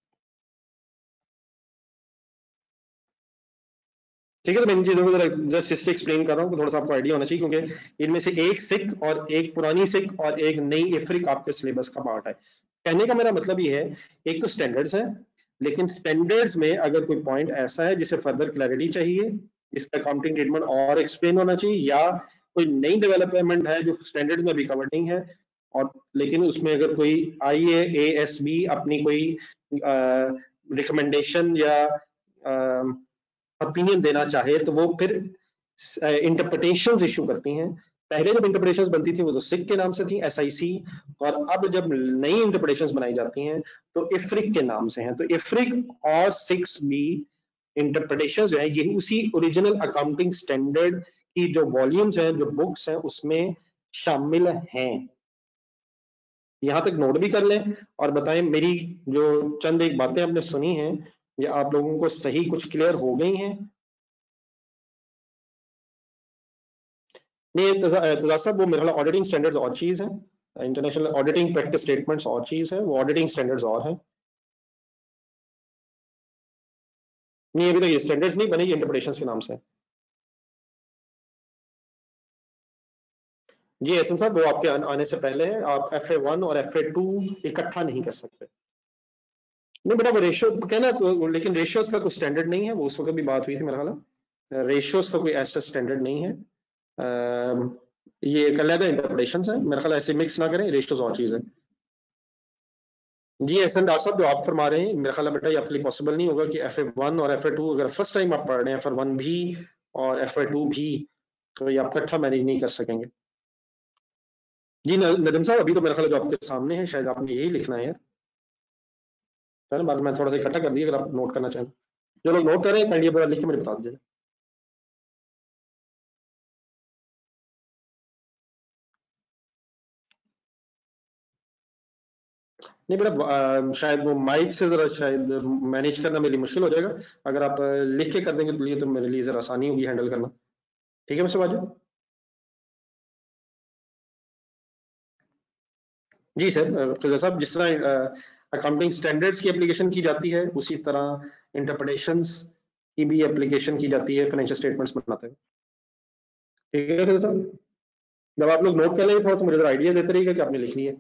ठीक है, तो मैं इन चीजों को जस्ट इसलिए एक्सप्लेन कर रहा हूँ कि थोड़ा सा आपको आइडिया होना चाहिए, क्योंकि इनमें से एक सिक और एक पुरानी सिक और एक नई IFRIC आपके सिलेबस का पार्ट है। कहने का मेरा मतलब ये है, एक तो स्टैंडर्ड्स है, लेकिन स्टैंडर्ड्स में अगर कोई पॉइंट ऐसा है जिसे फर्दर क्लैरिटी चाहिए, इसका अकाउंटिंग ट्रीटमेंट और एक्सप्लेन होना चाहिए, या कोई नई डेवलपमेंट है जो स्टैंडर्ड में भी कवर नहीं है, और लेकिन उसमें अगर कोई IASB अपनी कोई रिकमेंडेशन या ओपिनियन देना चाहे, तो वो फिर इंटरप्रिटेशंस इशू करती हैं। पहले जब इंटरप्रिटेशंस बनती थी वो तो सिक के नाम से थी, SIC, और अब जब नई इंटरप्रिटेशंस बनाई जाती हैं तो IFRIC के नाम से हैं। तो IFRIC और सिक्स भी इंटरप्रिटेशंस जो है ये उसी ओरिजिनल अकाउंटिंग स्टैंडर्ड की जो वॉल्यूम्स हैं, जो बुक्स हैं, उसमें शामिल हैं। यहां तक नोट भी कर लें और बताएं मेरी जो चंद एक बातें आपने सुनी हैं, ये आप लोगों को सही कुछ क्लियर हो गई हैं? नहीं तजाद साहब, वो मेरा ऑडिटिंग स्टैंडर्ड्स और चीज है, इंटरनेशनल ऑडिटिंग प्रैक्टिस स्टेटमेंट्स और चीज है, वो ऑडिटिंग स्टैंडर्ड्स और है। नहीं, अभी तक ये स्टैंडर्ड्स नहीं बने, ये इंटरप्रिटेशंस के नाम से। जी एहसन साहब, वो आपके आने से पहले है, आप FA1 और FA2 इकट्ठा नहीं कर सकते। नहीं बेटा, वो रेशियो कहना तो, लेकिन रेशियोज का कोई स्टैंडर्ड नहीं है, वो उस वक्त भी बात हुई थी मेरा ख्याल, रेशियोज का कोई ऐसा स्टैंडर्ड नहीं है। ये अलग इंटरप्रिटेशन है, मेरा ख्याल ऐसे मिक्स ना करें, रेशियोज और चीज़ है। जी एहसन डॉक्टर साहब, जो आप फरमा रहे हैं मेरा ख्याल है बेटा ये आपके लिए पॉसिबल नहीं होगा कि FA1 और FA2 अगर फर्स्ट टाइम आप पढ़ रहे हैं, FA1 भी और FA2 भी, तो ये आप इकट्ठा मैनेज नहीं कर सकेंगे। जी नदीम साहब, अभी तो मेरा ख्याल है जो आपके सामने है शायद आपने यही लिखना है ना, बाद में मैं थोड़ा सा इकट्ठा कर दिया अगर आप नोट करना चाहें। जो लोग नोट कर रहे हैं काइंडली एक बार लिख के मुझे बता दीजिए। नहीं बेटा, शायद वो माइक से जरा शायद मैनेज करना मेरे लिए मुश्किल हो जाएगा। अगर आप लिख के कर देंगे तो लिए तो मेरे लिए जरा आसानी होगी हैंडल करना। ठीक है मिस्टर बाजू? जी सर, फिजा साहब, जिस तरह अकाउंटिंग स्टैंडर्ड्स की एप्लीकेशन की जाती है उसी तरह इंटरप्रिटेशंस की भी एप्लीकेशन की जाती है फाइनेंशियल स्टेटमेंट्स बनाते हैं। ठीक है फिजा साहब, जब आप लोग नोट कर लेंगे थोड़ा सा मुझे आइडिया देते रहिएगा कि आपने लिख लिया है।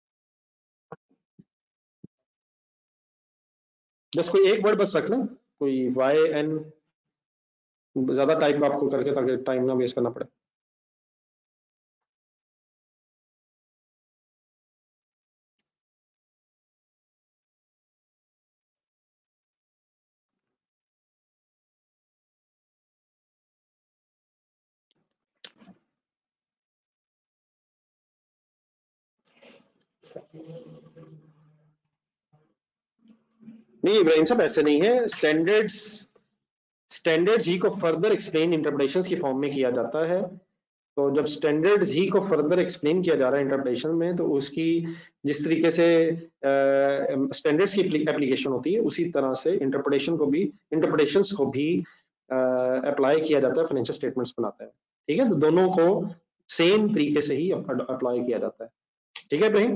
बस कोई एक वर्ड बस रखना, कोई YN, ज्यादा टाइप आपको करके ताकि टाइम ना वेस्ट करना पड़े। नहीं इब्राहिम साहब, ऐसे नहीं है। स्टैंडर्ड्स ही को फर्दर एक्सप्लेन इंटरप्रिटेशंस की फॉर्म में किया जाता है। तो जब स्टैंडर्ड्स ही को फर्दर एक्सप्लेन किया जा रहा है इंटरप्रिटेशन में, तो उसकी जिस तरीके से स्टैंडर्ड्स की एप्लीकेशन होती है उसी तरह से इंटरप्रिटेशंस को भी अप्लाई किया जाता है, फाइनेंशियल स्टेटमेंट्स बनाता है। ठीक है, तो दोनों को सेम तरीके से ही अप्लाई किया जाता है। ठीक है इब्राहिम?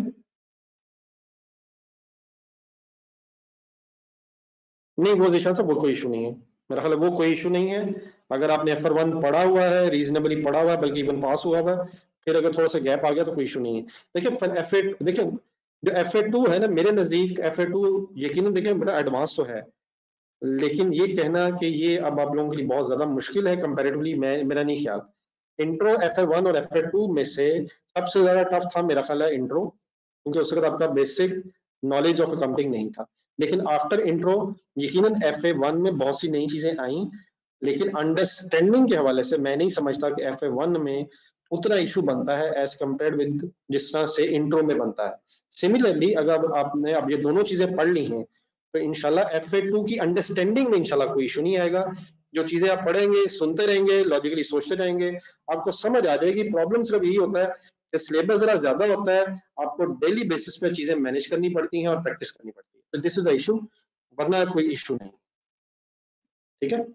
नहीं वो जिशान साहब, वो कोई इशू नहीं है, मेरा ख्याल है वो कोई इशू नहीं है। अगर आपने FR1 पढ़ा हुआ है, रीजनेबली पढ़ा हुआ है, बल्कि इवन पास हुआ हुआ है, फिर अगर थोड़ा सा गैप आ गया तो कोई इशू नहीं है। देखिए देखिए, जो FA2 है ना, मेरे नजदीक FA2 यकीनन देखिए बड़ा एडवांस तो है, लेकिन ये कहना कि ये अब आप लोगों के लिए बहुत ज्यादा मुश्किल है कंपैरेटिवली, मैं मेरा नहीं ख्याल। इंट्रो FA1 और FA2 में से सबसे ज्यादा टफ था मेरा ख्याल है इंट्रो, क्योंकि उस वक्त आपका बेसिक नॉलेज ऑफ अकाउंटिंग नहीं था। लेकिन आफ्टर इंट्रो यकीनन FA1 में बहुत सी नई चीजें आई, लेकिन अंडरस्टैंडिंग के हवाले से मैं नहीं समझता कि FA1 में उतना इशू बनता है एज कम्पेयर विद जिस तरह से इंट्रो में बनता है। सिमिलरली अगर आपने अब ये दोनों चीजें पढ़ ली हैं तो इंशाल्लाह FA2 की अंडरस्टैंडिंग में इंशाल्लाह कोई इशू नहीं आएगा। जो चीजें आप पढ़ेंगे, सुनते रहेंगे, लॉजिकली सोचते रहेंगे, आपको समझ आ जाएगी। प्रॉब्लम सिर्फ यही होता है कि सिलेबस जरा ज्यादा होता है, आपको डेली बेसिस पे चीजें मैनेज करनी पड़ती हैं और प्रैक्टिस करनी पड़ती है, तो दिस इज द इशू, वरना कोई इशू नहीं। ठीक है?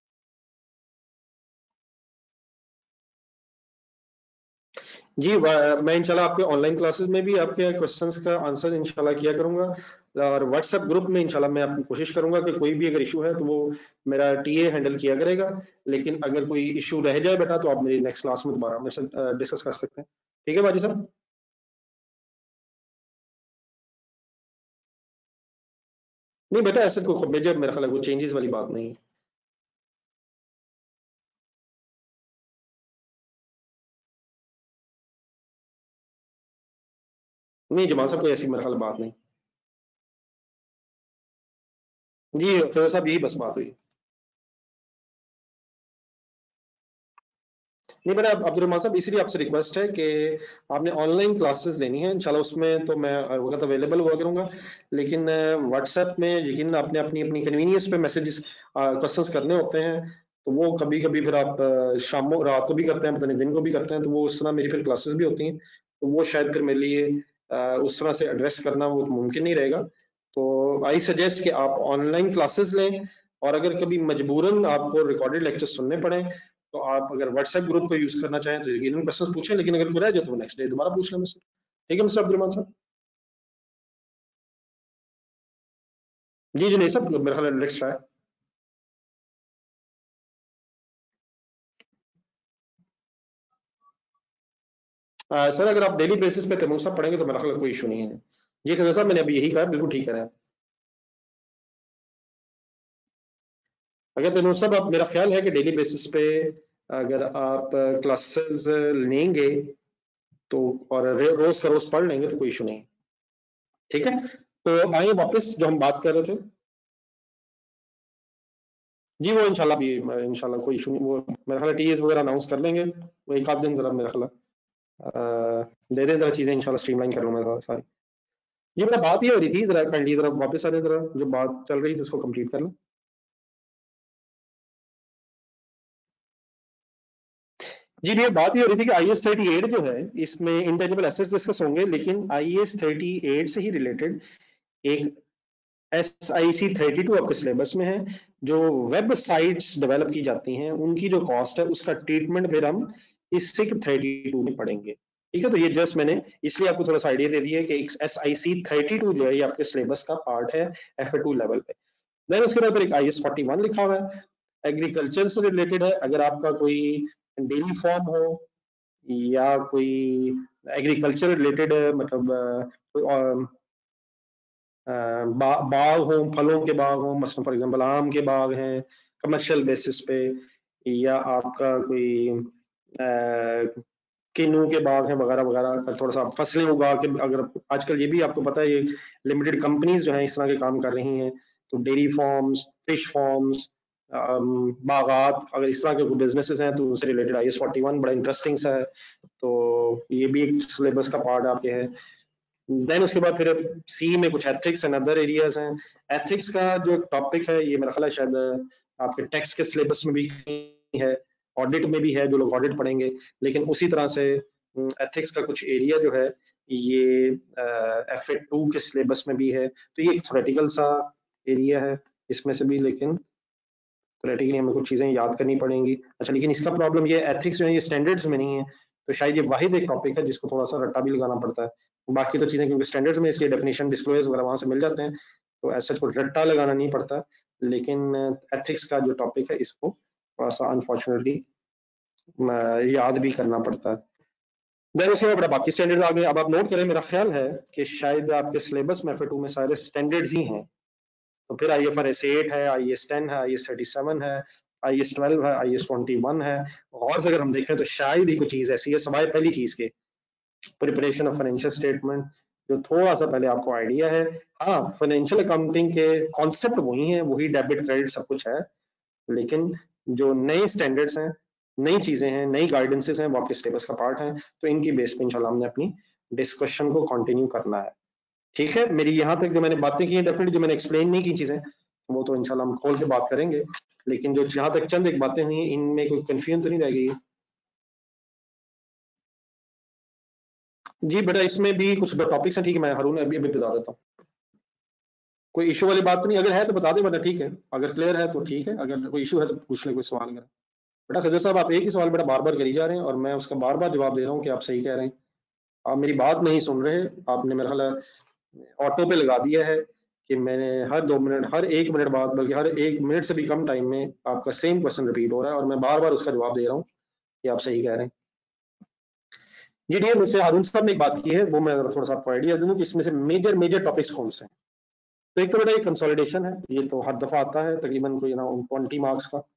जी मैं इंशाल्लाह आपके ऑनलाइन क्लासेस में भी आपके क्वेश्चंस का आंसर इंशाल्लाह किया करूंगा, और व्हाट्सएप ग्रुप में इंशाल्लाह मैं आपकी कोशिश करूंगा कि कोई भी अगर इशू है तो वो मेरा TA हैंडल किया करेगा। लेकिन अगर कोई इशू रह जाए बेटा तो आप मेरी नेक्स्ट क्लास में दोबारा मेरे से डिस्कस कर सकते हैं। ठीक है बाजी साहब? नहीं बेटा, ऐसे कोई मेजर मेरा ख्याल है वो चेंजेस वाली बात नहीं है। नहीं जमान साहब, कोई ऐसी मेरा ख्याल बात नहीं। जी फिरोज साहब, यही बस बात हुई। नहीं बेटा अब्दुल साहब, इसीलिए आपसे रिक्वेस्ट है कि आपने ऑनलाइन क्लासेस लेनी है इंशाल्लाह, उसमें तो मैं वक्त अवेलेबल हुआ करूंगा। लेकिन व्हाट्सएप में यकीन आपने अपनी अपनी कन्वीनियंस पे मैसेजेस क्वेश्चंस करने होते हैं, तो वो कभी कभी फिर आप शाम रात को भी करते हैं, पता नहीं दिन को भी करते हैं, तो वो उस तरह मेरी फिर क्लासेस भी होती हैं, तो वो शायद फिर मेरे लिए उस तरह से एड्रेस करना वो मुमकिन नहीं रहेगा। तो आई सजेस्ट कि आप ऑनलाइन क्लासेस लें, और अगर कभी मजबूरन आपको रिकॉर्डेड लेक्चर सुनने पड़े तो आप अगर व्हाट्सएप ग्रुप को यूज करना चाहें तो यकीनन क्वेश्चन पूछें, लेकिन अगर कोई रह जाए तो नेक्स्ट डे दोबारा पूछ लें मुझसे। ठीक है मिस्टर अब्दुल साहब? जी जी, नहीं सब मेरा ख्याल नेक्स्ट है। सर अगर आप डेली बेसिस पे तैमूर साहब पढ़ेंगे तो मेरा ख्याल कोई इशू नहीं है। जी खजर साहब, मैंने अभी यही कहा, बिल्कुल ठीक है। अगर तैमूर साहब आप, मेरा ख्याल है कि डेली बेसिस पे अगर आप क्लासेस लेंगे तो और रोज का रोज पढ़ लेंगे तो कोई इशू नहीं। ठीक है, तो आइए वापस जो हम बात कर रहे थे। जी वो इंशाल्लाह भी, इंशाल्लाह कोई इशू नहीं, वो मेरा ख्याल टीएस वगैरह अनाउंस कर लेंगे, वो एक आध दिन जरा मेरा ख्याल दे दें, जरा चीजें इंशाल्लाह स्ट्रीमलाइन कर लूंगा सारी। ये मेरा बात ही हो रही थी, जरा काइंडली जरा वापस आ जाए, जरा जो बात चल रही थी उसको कंप्लीट कर लो। जी ये बात ही हो रही थी कि IAS 38 जो है इसमें इंटेंजिबल एसेट्स डिस्कस होंगे, लेकिन IAS 38 से ही रिलेटेड एक SIC 32 आपके सिलेबस में है, जो वेबसाइट्स डेवलप की जाती हैं उनकी जो कॉस्ट है उसका ट्रीटमेंट फिर हम इस SIC 32 में पढ़ेंगे। ठीक है, तो ये जस्ट मैंने इसलिए आपको थोड़ा सा आइडिया दे दिया है कि SIC 32 जो है ये आपके सिलेबस का पार्ट है FA2 लेवल पे। देन उसके बाद फिर एक IAS 41 लिखा हुआ है, एग्रीकल्चर से रिलेटेड है। अगर आपका कोई डेयरी फार्म हो या कोई एग्रीकल्चर रिलेटेड मतलब कोई बाग हो, फलों के बाग हो, मसलन फॉर एग्जांपल आम के बाग हैं कमर्शियल बेसिस पे, या आपका कोई किन्नू के बाग हैं वगैरह वगैरह, थोड़ा सा फसलें उगा के, अगर आजकल ये भी आपको पता है ये लिमिटेड कंपनीज जो हैं इस तरह के काम कर रही हैं, तो डेयरी फार्म्स, फिश फार्म्स, बागात, अगर इस तरह के कोई बिजनेसेस हैं तो उससे रिलेटेड IAS 41 बड़ा इंटरेस्टिंग सा है, तो ये भी एक सिलेबस का पार्ट आपके है। देन उसके बाद फिर सी में कुछ एथिक्स एंड अदर एरियाज हैं। एथिक्स का जो टॉपिक है ये मेरा ख्याल है शायद आपके टैक्स के सिलेबस में भी है, ऑडिट में भी है, जो लोग ऑडिट पढ़ेंगे, लेकिन उसी तरह से एथिक्स का कुछ एरिया जो है ये FA2 के सिलेबस में भी है, तो ये एक थ्योरेटिकल सा एरिया है इसमें से भी, लेकिन थ्योरेटिकली हमें कुछ चीजें याद करनी पड़ेंगी। अच्छा, लेकिन इसका प्रॉब्लम ये एथिक्स जो है ये स्टैंडर्ड्स में नहीं है, तो शायद ये वाहिद एक टॉपिक है जिसको थोड़ा सा रट्टा भी लगाना पड़ता है। बाकी तो चीजें क्योंकि स्टैंडर्ड्स में इसलिए डेफिनेशन डिस्क्लोजर वगैरह वहां से मिल जाते हैं, तो ऐसा कोई रट्टा लगाना नहीं पड़ता, लेकिन एथिक्स का जो टॉपिक है इसको थोड़ा सा अनफॉर्चुनेटली याद भी करना पड़ता है। देन उसके बाद बाकी स्टैंडर्ड्स आ गए। अब आप नोट करें, मेरा ख्याल है कि शायद आपके सिलेबस में FA2 में सारे स्टैंडर्ड्स ही हैं, तो फिर IFRS 8 है, IAS 10 है, IAS 37 है, IAS 12 है, IAS 21 है, और से अगर हम देखें तो शायद ही कोई चीज ऐसी है सवाए पहली चीज के प्रिपरेशन ऑफ फाइनेंशियल स्टेटमेंट, जो थोड़ा सा पहले आपको आइडिया है। हाँ, फाइनेंशियल अकाउंटिंग के कॉन्सेप्ट वही है, वही डेबिट क्रेडिट सब कुछ है, लेकिन जो नए स्टैंडर्ड्स हैं, नई चीजें हैं, नई गाइडेंसेस हैं, वो आपके सिलेबस का पार्ट है, तो इनकी बेस पे इंशाल्लाह हमने अपनी डिस्कशन को कंटिन्यू करना है। ठीक है, मेरी यहाँ तक जो मैंने बातें की हैं, डेफिनेटली जो मैंने एक्सप्लेन नहीं की चीजें वो तो इंशाल्लाह हम खोल के बात करेंगे, लेकिन जो जहाँ तक चंद एक बातें हुई हैं इनमें कोई कंफ्यूजन तो नहीं रह गई? जी बेटा, इसमें भी कुछ टॉपिक्स हैं, ठीक है, मैं हारून अभी अभी बता देता हूँ। कोई इशू वाली बात तो नहीं, अगर है तो बता दे, वरना ठीक है, अगर क्लियर है तो ठीक है, अगर कोई इशू है तो पूछ ले कोई सवाल अगर। बेटा खजर साहब, आप एक ही सवाल बेटा बार बार करी जा रहे हैं और मैं उसका बार बार जवाब दे रहा हूँ कि आप सही कह रहे हैं, आप मेरी बात नहीं सुन रहे। आपने मेरा ख्याल ऑटो पे लगा दिया है कि मैंने हर 2 मिनट, हर 1 मिनट बाद, बल्कि हर 1 मिनट से भी कम टाइम में आपका सेम क्वेश्चन रिपीट हो रहा है और मैं बार बार उसका जवाब दे रहा हूँ कि आप सही कह रहे हैं। जी ठीक है, मुझसे हारून साहब ने एक बात की है, वो मैं थोड़ा सा आपको आइडिया दूं कि इसमें से मेजर मेजर टॉपिक्स कौन से हैं। तो एक तो बेटा ये कंसोलिडेशन है, ये तो हर दफा आता है तकरीबन कोई ना 20 मार्क्स का।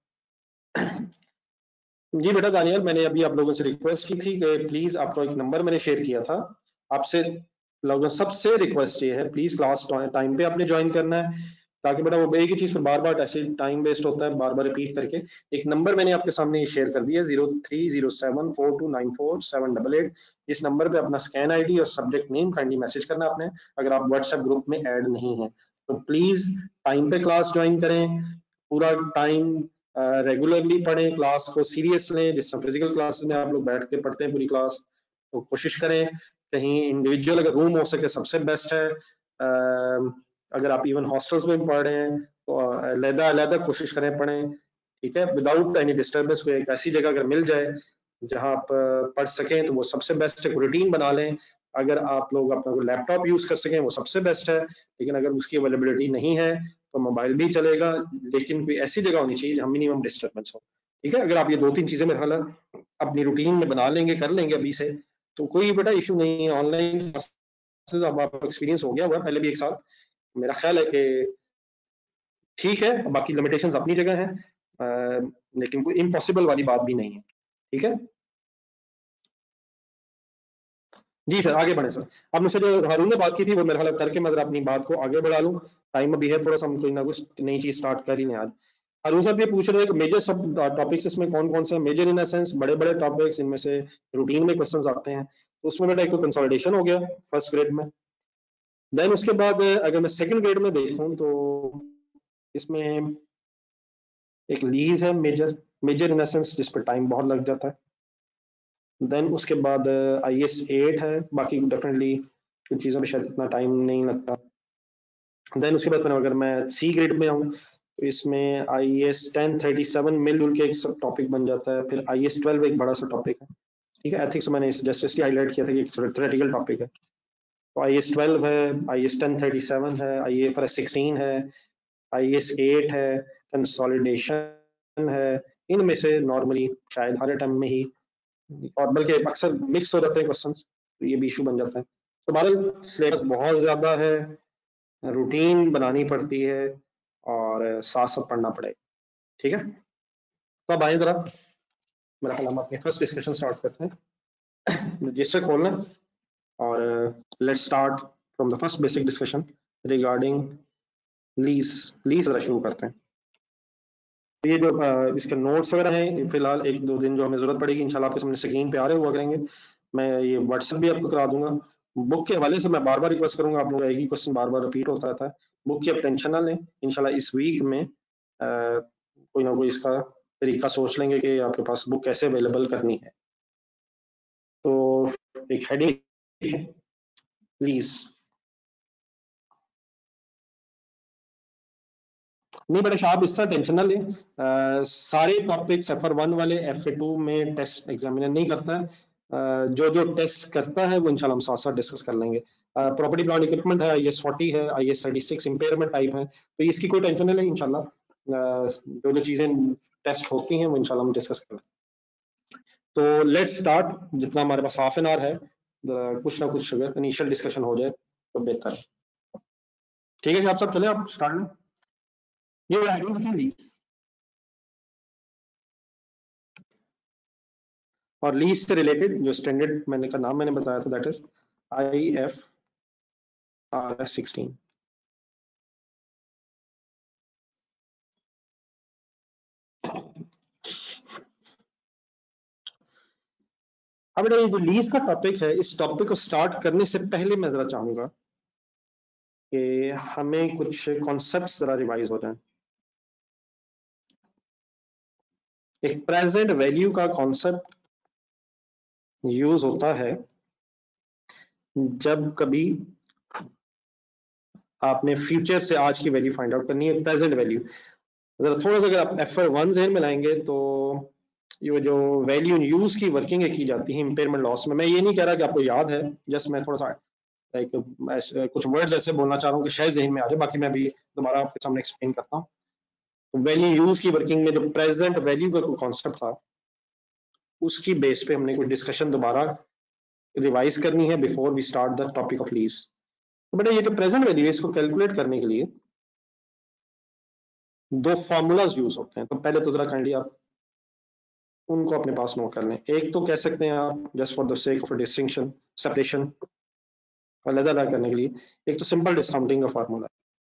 जी बेटा दानियल, मैंने अभी आप लोगों से रिक्वेस्ट की थी कि प्लीज, आपको एक नंबर मैंने शेयर किया था, आपसे लोगों सबसे रिक्वेस्ट ये है प्लीज क्लास टाइम पे आपने ज्वाइन करना है, ताकि बेटा वो एक ही चीज पर बार बार ऐसे टाइम वेस्ट होता है बार बार रिपीट करके। एक नंबर मैंने आपके सामने शेयर कर दिया, 030742947888। इस नंबर पे अपना स्कैन ID और सब्जेक्ट नेम काइंडली मैसेज करना आपने, अगर आप व्हाट्सएप ग्रुप में ऐड नहीं है तो प्लीज टाइम पे क्लास ज्वाइन करें, पूरा टाइम रेगुलरली पढ़ें, क्लास को सीरियस लें, जिस तरह फिजिकल क्लास में आप लोग बैठ के पढ़ते हैं पूरी क्लास, तो कोशिश करें कहीं इंडिविजुअल अगर रूम हो सके सबसे बेस्ट है। अगर आप इवन हॉस्टल्स में पढ़ रहे हैं तो अलहदा अलहदा कोशिश करें पढ़ें, ठीक है, विदाउट एनी डिस्टर्बेंस। कोई एक ऐसी जगह अगर मिल जाए जहां आप पढ़ सकें तो वो सबसे बेस्ट है, रूटीन बना लें। अगर आप लोग अपना कोई लैपटॉप यूज कर सकें वो सबसे बेस्ट है, लेकिन अगर उसकी अवेलेबिलिटी नहीं है तो मोबाइल भी चलेगा, लेकिन कोई ऐसी जगह होनी चाहिए जहां मिनिमम डिस्टर्बेंस हो। ठीक है, अगर आप ये 2-3 चीजें मेरे ख्याल है अपनी रूटीन में बना लेंगे, कर लेंगे अभी से, तो कोई बेटा इशू नहीं है। ऑनलाइन क्लासेस अब आपको एक्सपीरियंस हो गया हुआ है पहले भी एक साल, मेरा ख्याल है कि ठीक है, बाकी लिमिटेशंस अपनी जगह हैं। लेकिन कोई इम्पॉसिबल वाली बात भी नहीं है। ठीक है जी सर, आगे बढ़े सर। अब मुझसे जो हारून ने बात की थी वो मेरे ख्याल करके मैं जरा अपनी बात को आगे बढ़ा लूँ। टाइम अभी है थोड़ा सा, हम कोई ना कुछ नई चीज स्टार्ट कर ही नहीं आज। हारून साहब ये पूछ रहे हैं कि मेजर सब टॉपिक्स इसमें कौन कौन से मेजर इन सेंस, बड़े बड़े टॉपिक्स इनमें से रूटीन में क्वेश्चंस आते हैं। तो उसमें बेटा एक तो कंसोलिडेशन हो गया फर्स्ट ग्रेड में। देन उसके बाद अगर मैं सेकंड ग्रेड में देखूं तो इसमें एक लीज है मेजर, मेजर इन सेंस जिस पर टाइम बहुत लग जाता है। देन उसके बाद IS 8 है, बाकी डेफिनेटली कुछ चीज़ों पे शायद इतना टाइम नहीं लगता। देन उसके बाद अगर मैं सी ग्रेड में आऊँ तो इसमें IS 1037 मिलजुल के एक सब टॉपिक बन जाता है। फिर IS 12 एक बड़ा सा टॉपिक है। ठीक है, एथिक्स मैंने जस्ट इसलिए हाईलाइट किया था कि एक थ्योरेटिकल टॉपिक है। तो IS 12 है, IS 1037 है, IFRS 16 है, IS 8 है, कंसोलिडेशन है। इनमें से नॉर्मली शायद हर टाइम में ही, और बल्कि अक्सर मिक्स हो जाते हैं क्वेश्चन, तो ये भी इशू बन जाता है। तो बहरहाल सिलेबस बहुत ज्यादा है, रूटीन बनानी पड़ती है और साथ साथ पढ़ना पड़ेगा। ठीक है, तो अब आए जरा, मेरा ख्याल हम अपने फर्स्ट डिस्कशन स्टार्ट करते हैं। रजिस्टर खोलना और let's start from the first basic discussion regarding lease. Lease जरा शुरू करते हैं। तो ये जो इसके नोट्स वगैरह हैं, फिलहाल एक दो दिन जो हमें जरूरत पड़ेगी, इंशाल्लाह आपके सामने स्क्रीन पे आ रहे हुआ करेंगे। मैं ये व्हाट्सएप भी आपको करा दूंगा। बुक के हवाले से मैं बार बार रिक्वेस्ट करूंगा, आप लोगों का एक ही क्वेश्चन बार बार रिपीट होता रहता है। बुक की आप टेंशन ना लें, इंशाल्लाह इस वीक में कोई ना कोई इसका तरीका सोच लेंगे कि आपके पास बुक कैसे अवेलेबल करनी है। तो एक हेडिंग है प्लीज। नहीं बेटा आप इसका टेंशन ना लें, सारे टॉपिक्स FR1 वाले FA2 में टेस्ट एग्जामिनर नहीं करता है। जो जो टेस्ट करता है वो इंशाल्लाह हम साथ साथ डिस्कस कर लेंगे। प्रॉपर्टी प्लांट इक्विपमेंट है, IS 40 है, IS 36 इम्पेयरमेंट टाइप है, तो इसकी कोई टेंशन नहीं लें इंशाल्लाह। जो जो चीजें टेस्ट होती हैं वो इंशाल्लाह हम डिस्कस करें। तो लेट्स स्टार्ट, जितना हमारे पास हाफ एन आवर है, कुछ ना कुछ अगर इनिशियल डिस्कशन हो जाए तो बेहतर है। ठीक है कि आप सब चले, आप स्टार्ट में ये हेडिंग लिखें लीज। और लीज से रिलेटेड जो स्टैंडर्ड मैंने का नाम मैंने बताया था, दैट इज IFRS 16। अब ये जो लीज का टॉपिक है, इस टॉपिक को स्टार्ट करने से पहले मैं जरा चाहूंगा कि हमें कुछ कॉन्सेप्ट्स जरा रिवाइज हो जाएं। एक प्रेजेंट वैल्यू का कॉन्सेप्ट यूज होता है जब कभी आपने फ्यूचर से आज की वैल्यू फाइंड आउट करनी है, प्रेजेंट वैल्यू। अगर थोड़ा सा अगर आप FR1 जहन में लाएंगे तो ये जो वैल्यू इन यूज की वर्किंग की जाती है इम्पेयरमेंट लॉस में, मैं ये नहीं कह रहा कि आपको याद है, जस्ट मैं थोड़ा सा लाइक कुछ वर्ड्स ऐसे बोलना चाह रहा हूँ कि शायद जहन में आ जाए, बाकी मैं भी दोबारा आपके सामने एक्सप्लेन करता हूँ। तो वैल्यू यूज की वर्किंग में जो प्रेजेंट वैल्यू का कॉन्सेप्ट था, उसकी बेस पे हमने कोई डिस्कशन दोबारा रिवाइज करनी है before we start the topic of lease. तो बेटा ये जो प्रेजेंट वैल्यू है, इसको कैलकुलेट करने के लिए दो फॉर्मूलाज यूज होते हैं। तो पहले तो जरा काइंडली आप उनको अपने पास नोट कर लें। एक तो कह सकते हैं आप just for the sake of distinction, separation अलग करने के लिए, एक तो सिंपल डिस्काउंटिंग का फार्मूला।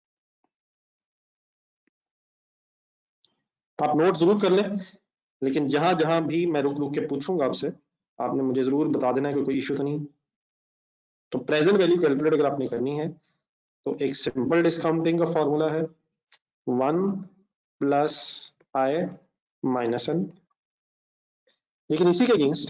आप नोट जरूर कर लें, लेकिन जहां जहां भी मैं रुक रुक के पूछूंगा आपसे, आपने मुझे जरूर बता देना है कि कोई इश्यू तो नहीं। तो प्रेजेंट वैल्यू कैलकुलेट अगर आपने करनी है तो एक सिंपल डिस्काउंटिंग का फॉर्मूला है 1 + I - N। लेकिन इसी के अगेंस्ट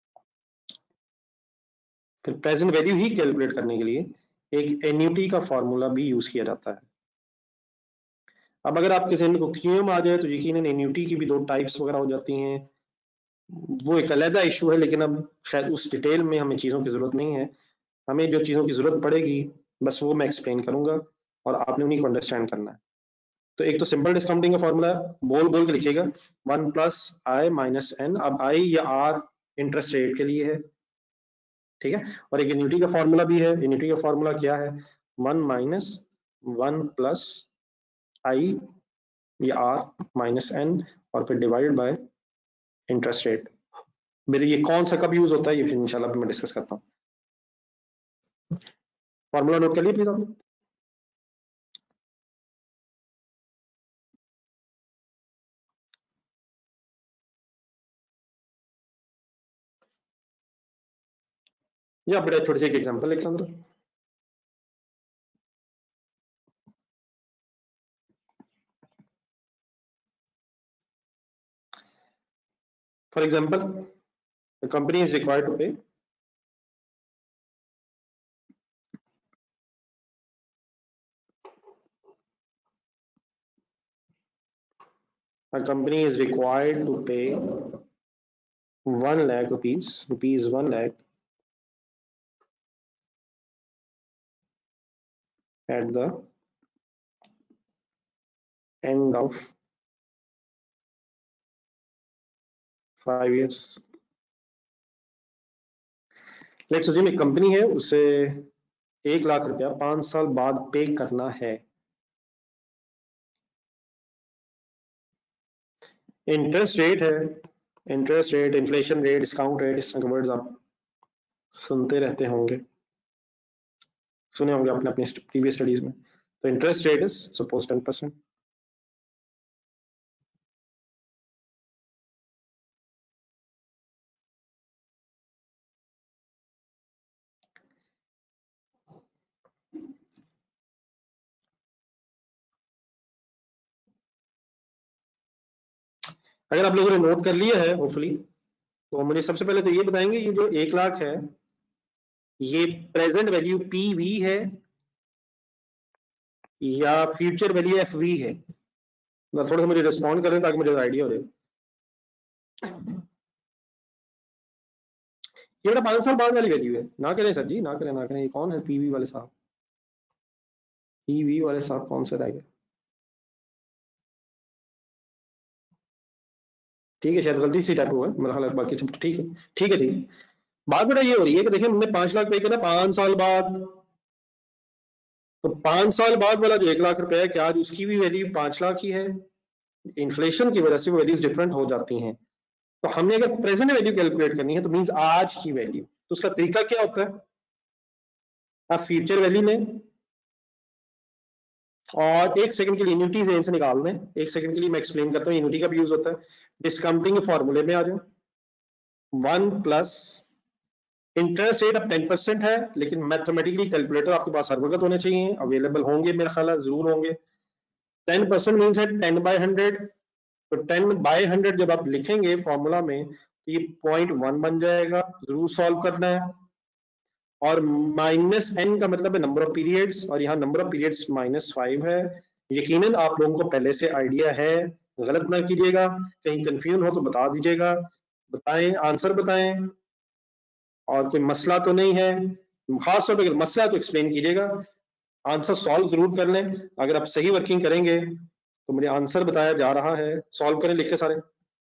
फिर प्रेजेंट वैल्यू ही कैलकुलेट करने के लिए एक एन्युटी का फॉर्मूला भी यूज किया जाता है। अब अगर आपके जहन में क्यूएम आ जाए तो यकीनन एन्युटी की भी दो टाइप्स वगैरह हो जाती हैं, वो एक अलग इशू है, लेकिन अब शायद उस डिटेल में हमें चीज़ों की ज़रूरत नहीं है। हमें जो चीज़ों की ज़रूरत पड़ेगी बस वो मैं एक्सप्लेन करूंगा और आपने उन्हीं को अंडरस्टैंड करना है। तो एक तो सिंपल डिस्काउंटिंग का फॉर्मूला बोल बोल के लिखिएगा 1 + I - N। अब I या R इंटरेस्ट रेट के लिए है, ठीक है। और एक एन्युटी का फॉर्मूला भी है। एन्युटी का फॉर्मूला क्या है? 1 - 1 + I ये R माइनस N और फिर डिवाइडेड बाय इंटरेस्ट रेट। मेरे ये कौन सा कब यूज होता है ये फिर इंशाल्लाह मैं डिस्कस करता हूँ। फॉर्मूला नोट कर लिए प्लीज आपने। या बड़े छोटे से एक एग्जांपल लिख लो। For example the company is required to pay a company is required to pay 1 lakh rupees 1 lakh at the end of 5 years। Let's assume एक कंपनी है उसे 1 लाख रुपया 5 साल बाद पे करना है। इंटरेस्ट रेट है, interest rate, inflation rate, discount rate, इस तरह के वर्ड्स आप सुनते रहते होंगे, सुने होंगे आपने अपनी प्रीवियस स्टडीज में। तो इंटरेस्ट रेट इज सपोज 10%। अगर आप लोगों ने नोट कर लिया है होपफुली, तो मुझे सबसे पहले तो ये बताएंगे ये जो 1 लाख है ये प्रेजेंट वैल्यू PV है या फ्यूचर वैल्यू FV है। थोड़ा सा मुझे रिस्पॉन्ड करें ताकि मुझे आइडिया हो जाए। ये बेटा 5 साल बाद वाली वैल्यू है। ना करें सर जी, ना करें ना करें। ये कौन है PV वाले साहब? PV वाले साहब कौन से रह गए? ठीक है, शायद गलती से टाइप हुआ है मेरा ख्याल है, बाकी सब ठीक है। ठीक है ठीक है। बात बेटा ये हो रही है कि देखिए हमने 5 लाख पे किया 5 साल बाद, तो 5 साल बाद वाला जो 1 लाख रुपए है क्या आज उसकी भी वैल्यू 5 लाख ही है? इन्फ्लेशन की वजह से वो वैल्यूज डिफरेंट हो जाती हैं। तो हमने अगर प्रेजेंट वैल्यू कैलकुलेट करनी है तो मीन्स आज की वैल्यू, तो उसका तरीका क्या होता है? आप फ्यूचर वैल्यू में और 1 सेकंड के लिए यूनिटी से निकाल दें। 1 सेकंड के लिए मैं एक्सप्लेन करता हूँ यूनिटी का भी यूज होता है। डिस्काउंटिंग के फॉर्मूले में आ जाए, 1 प्लस इंटरेस्ट रेट अब 10% है, लेकिन मैथमेटिकली कैलकुलेटर आपके पास हर वक्त होने चाहिए, अवेलेबल होंगे, मेरा ख्याल है जरूर होंगे। 10% मीन्स है 10/100। तो 10/100 जब आप लिखेंगे फॉर्मूला में तो ये 0.1 बन जाएगा, जरूर सॉल्व करना है। और -n का मतलब है नंबर ऑफ पीरियड्स, और यहाँ नंबर ऑफ पीरियड्स -5 है। यकीनन आप लोगों को पहले से आइडिया है, गलत ना कीजिएगा, कहीं कंफ्यूजन हो तो बता दीजिएगा, बताएं, आंसर बताएं। और कोई मसला तो नहीं है, खास तौर पर अगर मसला है तो एक्सप्लेन कीजिएगा। आंसर सॉल्व जरूर कर लें। अगर आप सही वर्किंग करेंगे तो मुझे आंसर बताया जा रहा है, सॉल्व करें लिख के सारे।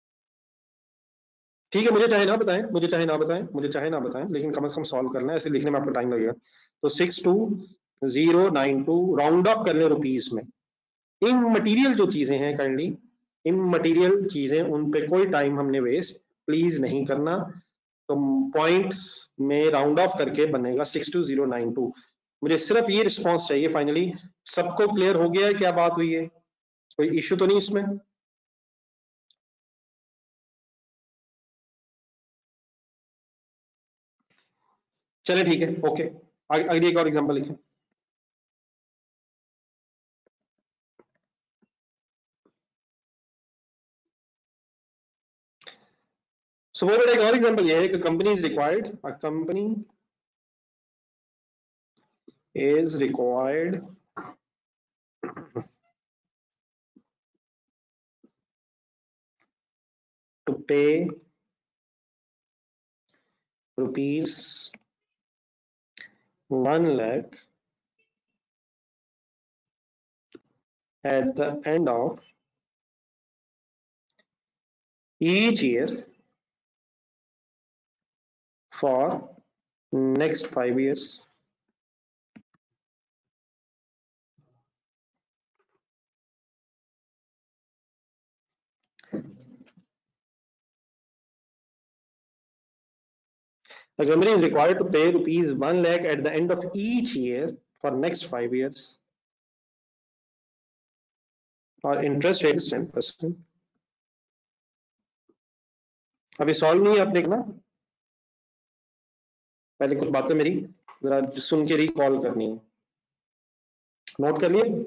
ठीक है, मुझे चाहे ना बताएं, मुझे चाहे ना बताएं, मुझे चाहे ना बताएं, लेकिन कम से कम सॉल्व करना है, ऐसे लिखने में आपको टाइम लगेगा। तो 62092 राउंड ऑफ कर ले रुपीज में। इन मटीरियल जो चीजें हैं काइंडली, इन मटीरियल चीजें उन पे कोई टाइम हमने वेस्ट प्लीज नहीं करना। तो पॉइंट्स में राउंड ऑफ करके बनेगा 62092। मुझे सिर्फ ये रिस्पॉन्स चाहिए फाइनली। सबको क्लियर हो गया है क्या बात हुई है? कोई इश्यू तो नहीं इसमें? चले ठीक है, ओके। अगली एक और एग्जांपल लिखें। सो वो बेटा एक और एग्जांपल ये है कि company is required, a company is required to pay rupees 1 lakh at the end of each year for next 5 years। The company is required to pay rupees 1 lakh at the end of each year for next 5 years. और interest rate 10%. अभी solve नहीं है आपने ना, पहले कुछ बातें मेरी जरा सुन के रिकॉल करनी है, नोट कर लिए?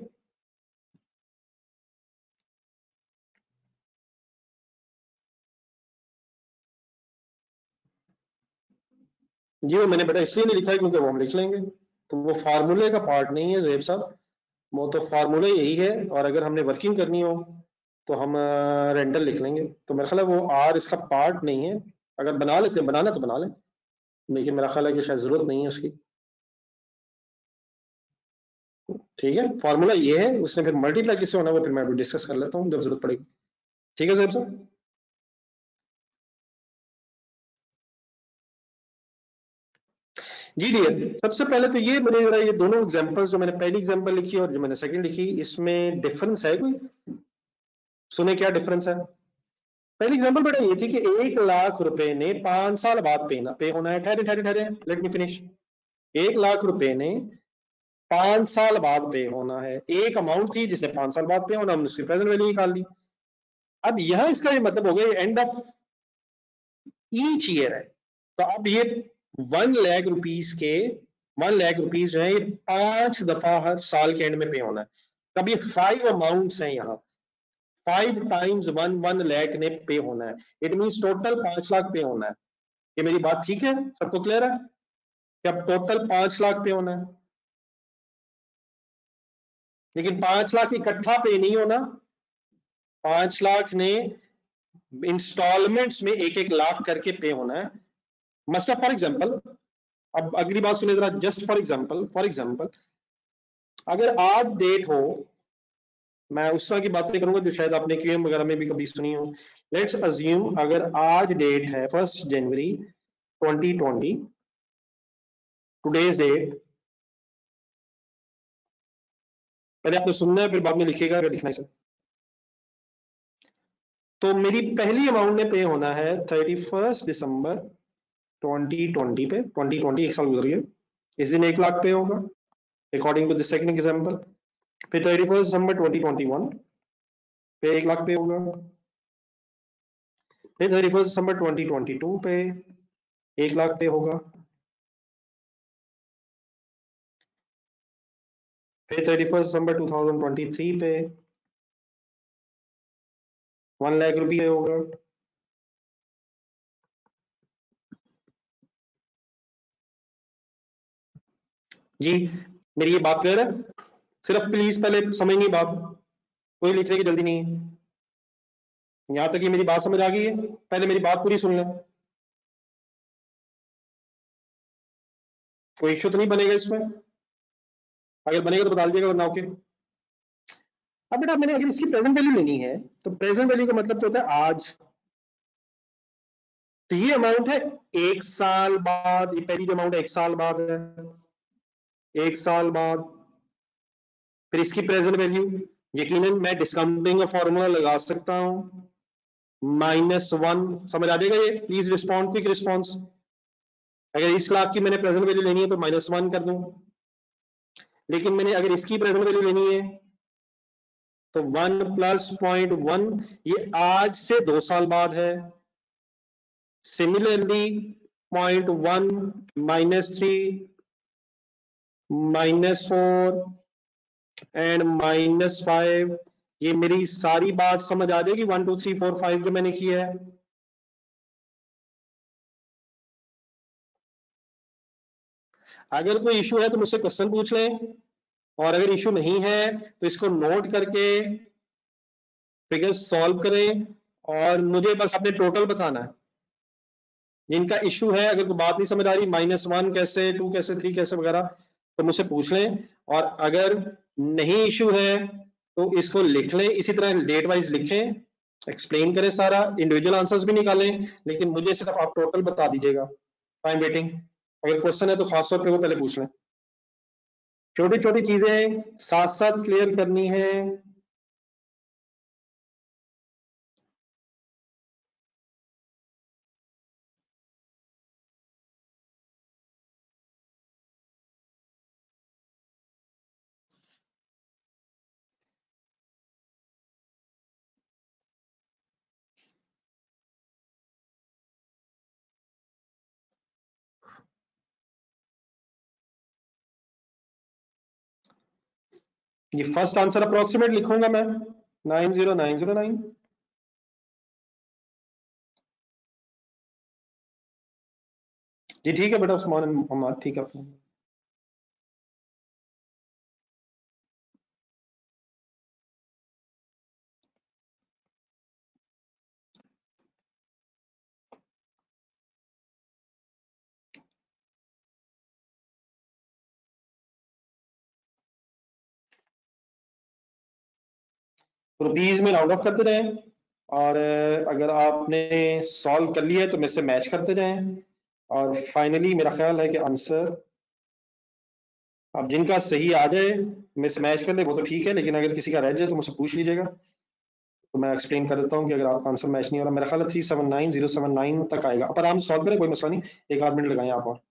जी वो मैंने बेटा इसलिए नहीं लिखा है क्योंकि वो हम लिख लेंगे, तो वो फार्मूले का पार्ट नहीं है ज़ेब साहब, वो तो फार्मूला यही है, और अगर हमने वर्किंग करनी हो तो हम रेंटल लिख लेंगे, तो मेरा ख्याल है वो आर इसका पार्ट नहीं है। अगर बना लेते हैं, बनाना तो बना लें, लेकिन मेरा ख्याल है कि शायद जरूरत नहीं है उसकी। ठीक है, फार्मूला ये है, उसने फिर मल्टीप्लाई किससे होना है वो फिर मैं डिस्कस कर लेता हूँ जब जरूरत पड़ेगी। ठीक है साहब। जी डियर, सबसे पहले तो ये मेरे जरा ये दोनों एग्जांपल्स जो मैंने पहली एग्जांपल लिखी और जो मैंने सेकंड लिखी, इसमें डिफरेंस है कोई? सुने क्या डिफरेंस है? पहली एग्जांपल बेटा ये थी कि 1 लाख रुपए ने 5 साल बाद पे होना है। ठहरे ठहरे ठहरे, लेट मी फिनिश। 1 लाख रुपए ने 5 साल बाद पे होना है, एक अमाउंट थी जिसने 5 साल बाद पे होना, हमने उसकी प्रेजेंट वैल्यू निकाल ली। अब यह इसका ये मतलब हो गया एंड ऑफ ईच ईयर है, तो अब ये 1 लाख रुपीस के 1 लाख रुपीस जो है ये 5 दफा हर साल के एंड में पे होना है। तब ये 5 अमाउंट्स हैं यहाँ, 5 टाइम्स 1 लाख ने पे होना है, इट मीन टोटल 5 लाख पे होना है। ये मेरी बात ठीक है, सबको क्लियर है कि अब टोटल 5 लाख पे होना है, लेकिन 5 लाख इकट्ठा पे नहीं होना, 5 लाख ने इंस्टॉलमेंट्स में एक एक लाख करके पे होना है। मतलब फॉर एग्जाम्पल, अब अगली बात सुनिए जरा, जस्ट फॉर एग्जाम्पल अगर आज डेट हो, मैं उस तरह की बातें करूंगा जो शायद आपने क्यूएम वगैरह में भी कभी सुनी हो। लेट्स अज्यूम अगर आज डेट है 1 जनवरी 2020, टुडेज डेट, पहले आपने सुनना है फिर बाद में लिखिएगा अगर लिखना है सर। तो मेरी पहली अमाउंट में पे होना है 31 दिसंबर 2020 पे, 2020 एक साल गुजर गया, इस दिन 1 लाख पे होगा according to the second example. फिर 31 दिसंबर 2021 पे 1 लाख पे होगा, फिर 31 दिसंबर 2022 पे 1 लाख पे होगा, फिर 31 दिसंबर 2023 पे 1 लाख रुपये होगा। जी मेरी ये बात क्लियर है? सिर्फ प्लीज पहले समझनी बात, कोई लिखने की जल्दी नहीं है। यहां तक ये मेरी बात समझ आ गई है? पहले मेरी बात पूरी सुन लें, कोई इश्यू तो नहीं बनेगा इसमें, अगर बनेगा तो बता दीजिएगा वरना ओके। अब बेटा मैंने अगर इसकी प्रेजेंट वैल्यू लेनी है, तो प्रेजेंट वैल्यू का मतलब तो होता है आज, तो ये अमाउंट है 1 साल बाद, ये पहली जो अमाउंट है 1 साल बाद है, 1 साल बाद। फिर इसकी प्रेजेंट वैल्यू, यकीनन मैं डिस्काउंटिंग का फॉर्मूला लगा सकता हूं, -1, समझ आ जाएगा ये? Please respond, quick response. अगर इस लाख की मैंने प्रेजेंट वैल्यू लेनी है तो -1 कर दूं, लेकिन मैंने अगर इसकी प्रेजेंट वैल्यू लेनी है तो 1 + 0.1, ये आज से 2 साल बाद है। सिमिलरली 0.1 -3 -4 एंड -5, ये मेरी सारी बात समझ आ जाएगी 1 2 3 4 5 जो मैंने किया है। अगर कोई इशू है तो मुझसे क्वेश्चन पूछ लें, और अगर इशू नहीं है तो इसको नोट करके फिगर सॉल्व करें, और मुझे बस अपने टोटल बताना है। जिनका इशू है, अगर कोई बात नहीं समझ आ रही, -1 कैसे, 2 कैसे, 3 कैसे वगैरह, तो मुझसे पूछ लें, और अगर नहीं इशू है तो इसको लिख लें, इसी तरह डेट वाइज लिखें, एक्सप्लेन करें सारा, इंडिविजुअल आंसर्स भी निकालें, लेकिन मुझे सिर्फ आप टोटल बता दीजिएगा। आई एम वेटिंग, अगर क्वेश्चन है तो खासतौर पे वो पहले पूछ लें। छोटी छोटी चीजें साथ साथ क्लियर करनी है। ये फर्स्ट आंसर अप्रोक्सीमेट लिखूंगा मैं 90909। जी ठीक है बेटा उस्मान मोहम्मद, ठीक है। रुपीज में राउंड ऑफ करते रहें, और अगर आपने सॉल्व कर लिया है तो मेरे से मैच करते रहें, और फाइनली मेरा ख्याल है कि आंसर अब जिनका सही आ जाए मेरे से मैच कर ले वो तो ठीक है, लेकिन अगर किसी का रह जाए तो मुझसे पूछ लीजिएगा, तो मैं एक्सप्लेन कर देता हूँ कि अगर आपका आंसर मैच नहीं हो रहा। मेरा ख्याल है 379079 तक आएगा। अब आराम से सॉल्व करें, कोई मसला नहीं, एक आध मिनट लगाएं आप और।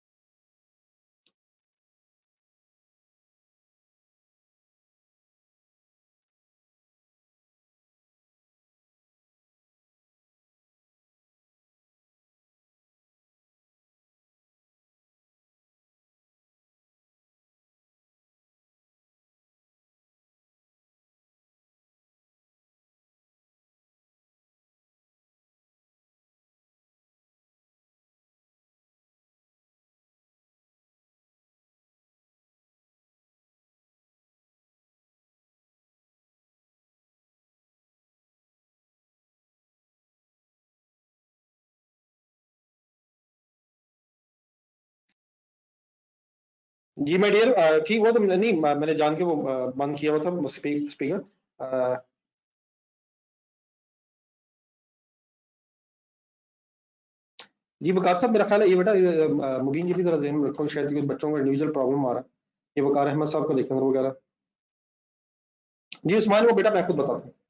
जी माय डियर, ठीक, वो तो नहीं, मैंने जान के वो बंद किया हुआ था स्पीकर। जी वकार साहब, मेरा ख्याल है ये बेटा मुबीन जी भी जरा ज़हन में रखो, शायद कुछ बच्चों को इंडिविजुअल प्रॉब्लम आ रहा है। ये वकार अहमद साहब को देखें वगैरह। जी उस्मान, वो बेटा मैं खुद बताता हूँ।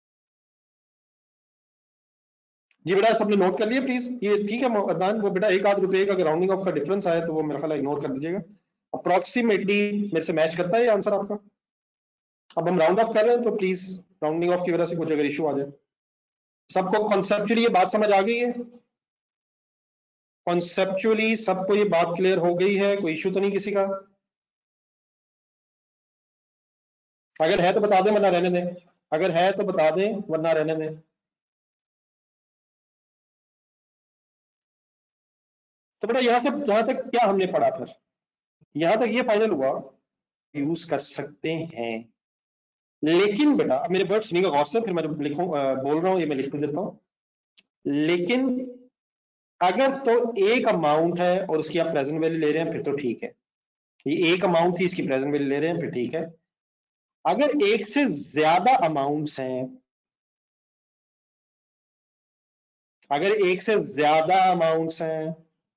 जी बेटा सबने नोट कर लिया प्लीज, ये ठीक है अदनान, वो बेटा एक आध रुपए का अगर राउंडिंग ऑफ का डिफरेंस आया तो वो मेरा ख्याल है इग्नोर कर दीजिएगा। अप्रोक्सीमेटली मेरे से मैच करता है ये आंसर आपका। अब हम राउंड ऑफ कर रहे हैं तो प्लीज राउंडिंग ऑफ की वजह से कुछ अगर इशू आ जाए। सबको कॉन्सेप्चुअली ये बात समझ आ गई है? कॉन्सेप्चुअली सबको ये बात क्लियर हो गई है? कोई इशू तो नहीं किसी का? अगर है तो बता दें वरना रहने दें, अगर है तो बता दें वरना रहने दें। तो बेटा यहाँ से जहां तक क्या हमने पढ़ा, फिर यहां तक ये फाइनल हुआ यूज कर सकते हैं। लेकिन बेटा अब मेरे वर्ड सुनिएगा गौर से, फिर मैं जो बोल रहा हूँ ये मैं लिख देता हूँ। लेकिन अगर तो एक अमाउंट है और उसकी आप प्रेजेंट वैल्यू ले रहे हैं फिर तो ठीक है, ये एक अमाउंट थी इसकी प्रेजेंट वैल्यू ले रहे हैं फिर ठीक है। अगर एक से ज्यादा अमाउंट्स हैं, अगर एक से ज्यादा अमाउंट्स हैं,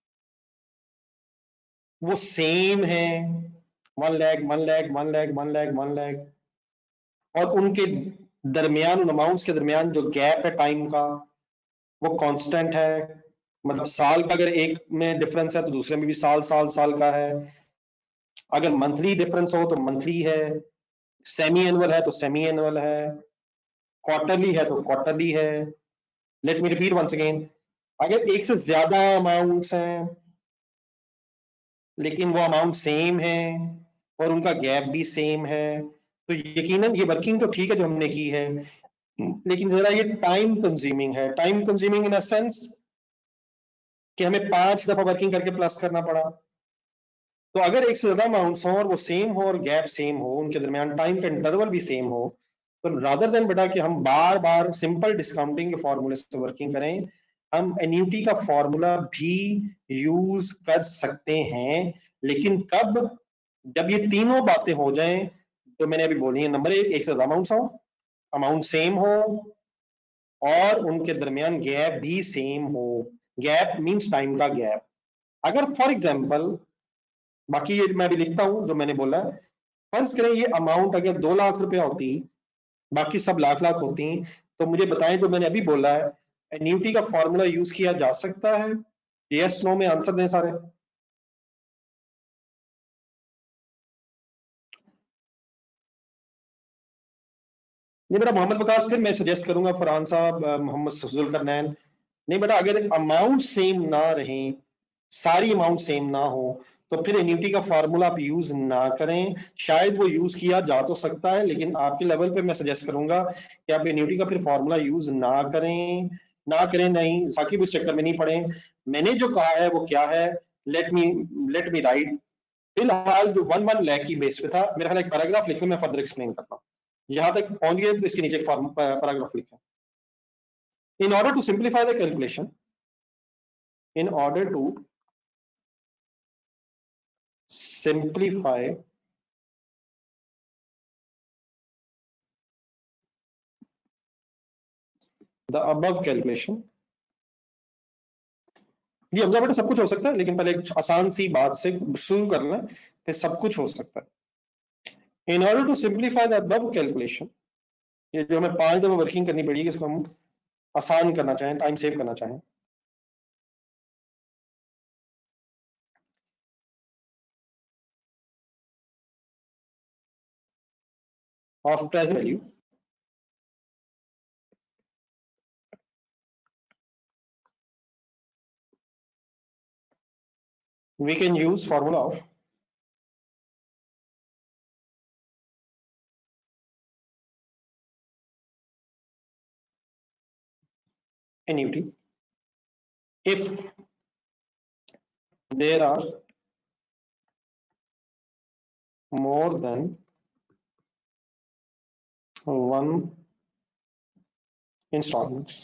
वो सेम है, 1 लाख 1 लाख 1 लाख 1 लाख 1 लाख, और उनके दरमियान, उन अमाउंट्स के दरमियान जो गैप है टाइम का वो कांस्टेंट है, मतलब साल का अगर एक में डिफरेंस है तो दूसरे में भी साल साल साल का है, अगर मंथली डिफरेंस हो तो मंथली है, सेमी एनुअल है तो सेमी एनुअल है, क्वार्टरली है तो क्वार्टरली है। Let me repeat once again, अगर एक से ज्यादा अमाउंट्स हैं लेकिन वो अमाउंट सेम है और उनका गैप भी सेम है, तो यकीनन ये वर्किंग तो ठीक है जो हमने की है, लेकिन जरा ये टाइम कंज्यूमिंग है। Time consuming in a sense कि हमें 5 दफा वर्किंग करके प्लस करना पड़ा। तो अगर एक से ज्यादा अमाउंट्स हो और वो सेम हो और गैप सेम हो, उनके दरमियान टाइम का इंटरवल भी सेम हो, तो रादर देन बेटा कि हम बार बार सिंपल डिस्काउंटिंग के फॉर्मूले से वर्किंग करें, हम एन्युटी का फॉर्मूला भी यूज कर सकते हैं। लेकिन कब? जब ये तीनों बातें हो जाएं तो मैंने अभी बोली है। नंबर एक से ज्यादा अमाउंट्स हो, अमाउंट सेम हो, और उनके दरमियान गैप भी सेम हो। गैप मींस टाइम का गैप। अगर फॉर एग्जांपल, बाकी ये मैं भी लिखता हूं जो मैंने बोला है, फर्ज करें ये अमाउंट अगर 2 लाख रुपया होती, बाकी सब लाख लाख होती, तो मुझे बताएं जो मैंने अभी बोला है, एन्युटी का फॉर्मूला यूज किया जा सकता है? यस नो में आंसर दें सारे। नहीं बेटा मोहम्मद वकास, फिर मैं सजेस्ट करूंगा फरहान साहब, मोहम्मद सफजुल करनैन। नहीं बेटा, अगर अमाउंट सेम ना रहे, सारी अमाउंट सेम ना हो, तो फिर एन्युटी का फार्मूला आप यूज ना करें। शायद वो यूज किया जा तो सकता है, लेकिन आपके लेवल पे मैं सजेस्ट करूंगा कि आप एन्युटी का फिर फार्मूला यूज ना करें। ना करें नहीं, साकिब इस चक्कर में नहीं पड़े। मैंने जो कहा है वो क्या है, लेट मी राइट। फिलहाल जो 1 लाख की बेस पे था, मेरा ख्याल एक पैराग्राफ लिखने में फर्दर एक्सप्लेन करता हूँ। यहां तक पहुंच गए तो इसके नीचे एक पैराग्राफ लिखें। In order to simplify the calculation, in order to simplify the above calculation। ये अब्जॉर्व बेटा सब कुछ हो सकता है, लेकिन पहले एक आसान सी बात से शुरू करना है, फिर सब कुछ हो सकता है। In order to simplify the above calculation, ये जो हमें 5 दफा वर्किंग करनी पड़ेगी, इसको हम आसान करना चाहें, टाइम सेव करना चाहें, of present value we can use formula of annuity if there are more than one installments।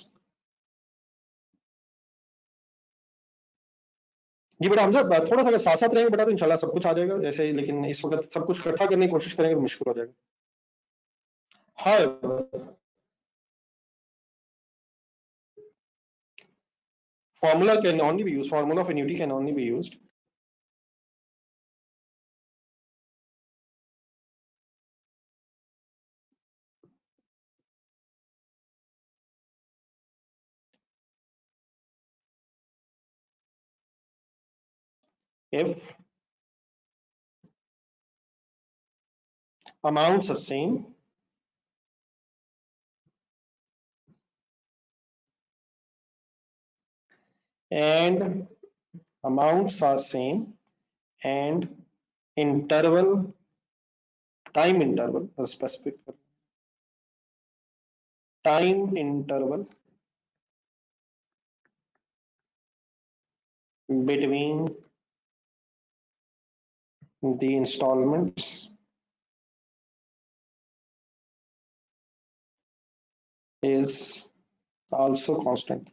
जी बेटा, हमसे थोड़ा सा अगर साथ साथ रहेंगे बेटा तो इंशाल्लाह सब कुछ आ जाएगा जैसे, लेकिन इस वक्त सब कुछ इकट्ठा करने की कोशिश करेंगे तो मुश्किल हो जाएगा। हाँ, formula can only be used, formula of annuity can only be used if amounts are same and amounts are same and interval, time interval, a specific time interval between the installments is also constant।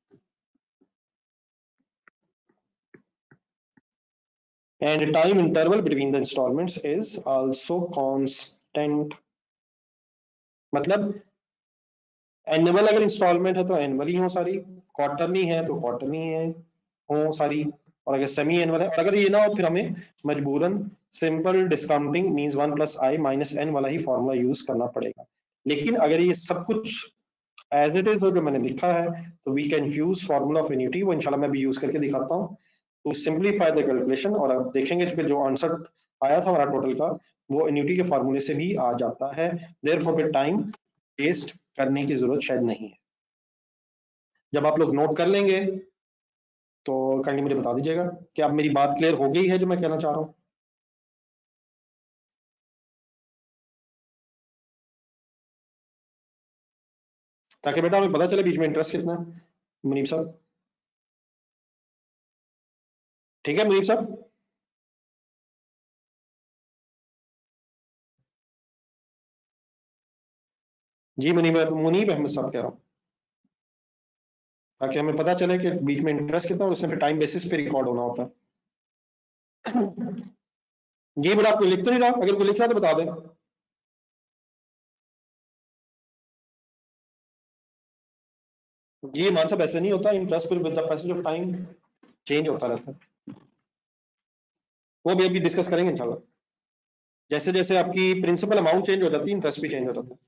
And time interval between the installments is also constant। मतलब annual अगर installment है तो annual ही हो सारी, quarterly है तो quarterly है हो सारी, और अगर सेमी एनुअल है, और अगर ये ना हो फिर हमें मजबूरन simple discounting means 1 + i - n वाला ही फॉर्मूला यूज करना पड़ेगा। लेकिन अगर ये सब कुछ एज इट इज हो जो मैंने लिखा है, तो we can use formula of annuity, वो इंशाल्लाह मैं भी यूज करके दिखाता हूँ टू सिंप्लीफाई द कैलकुलेशन। और आप देखेंगे कि जो आंसर आया था हमारा टोटल का, वो एन्युटी के फार्मूले से भी आ जाता है। देयरफॉर फिर टाइम वेस्ट करने की जरूरत शायद नहीं है। जब आप लोग नोट कर लेंगे तो काइंडली मुझे बता दीजिएगा कि अब मेरी बात क्लियर हो गई है जो मैं कहना चाह रहा हूँ। ताकि बेटा हमें पता चले बीच में इंटरेस्ट कितना है। मुनीब साहब, ठीक है मुनीब साहब? जी मुनीब, मुनीब अहमद साहब कह रहा हूँ, ताकि हमें पता चले कि बीच में इंटरेस्ट कितना और उसमें फिर टाइम बेसिस पे रिकॉर्ड होना होता है। जी बेटा, आपको लिख तो नहीं रहा, अगर कोई लिख रहा तो बता दें। जी मान साहब, ऐसे नहीं होता, इंटरेस्ट फिर with the passage of time change होता रहता है। वो भी अभी डिस्कस करेंगे इंशाल्लाह। जैसे जैसे आपकी प्रिंसिपल अमाउंट चेंज हो जाती है, इंटरेस्ट भी चेंज हो जाता है।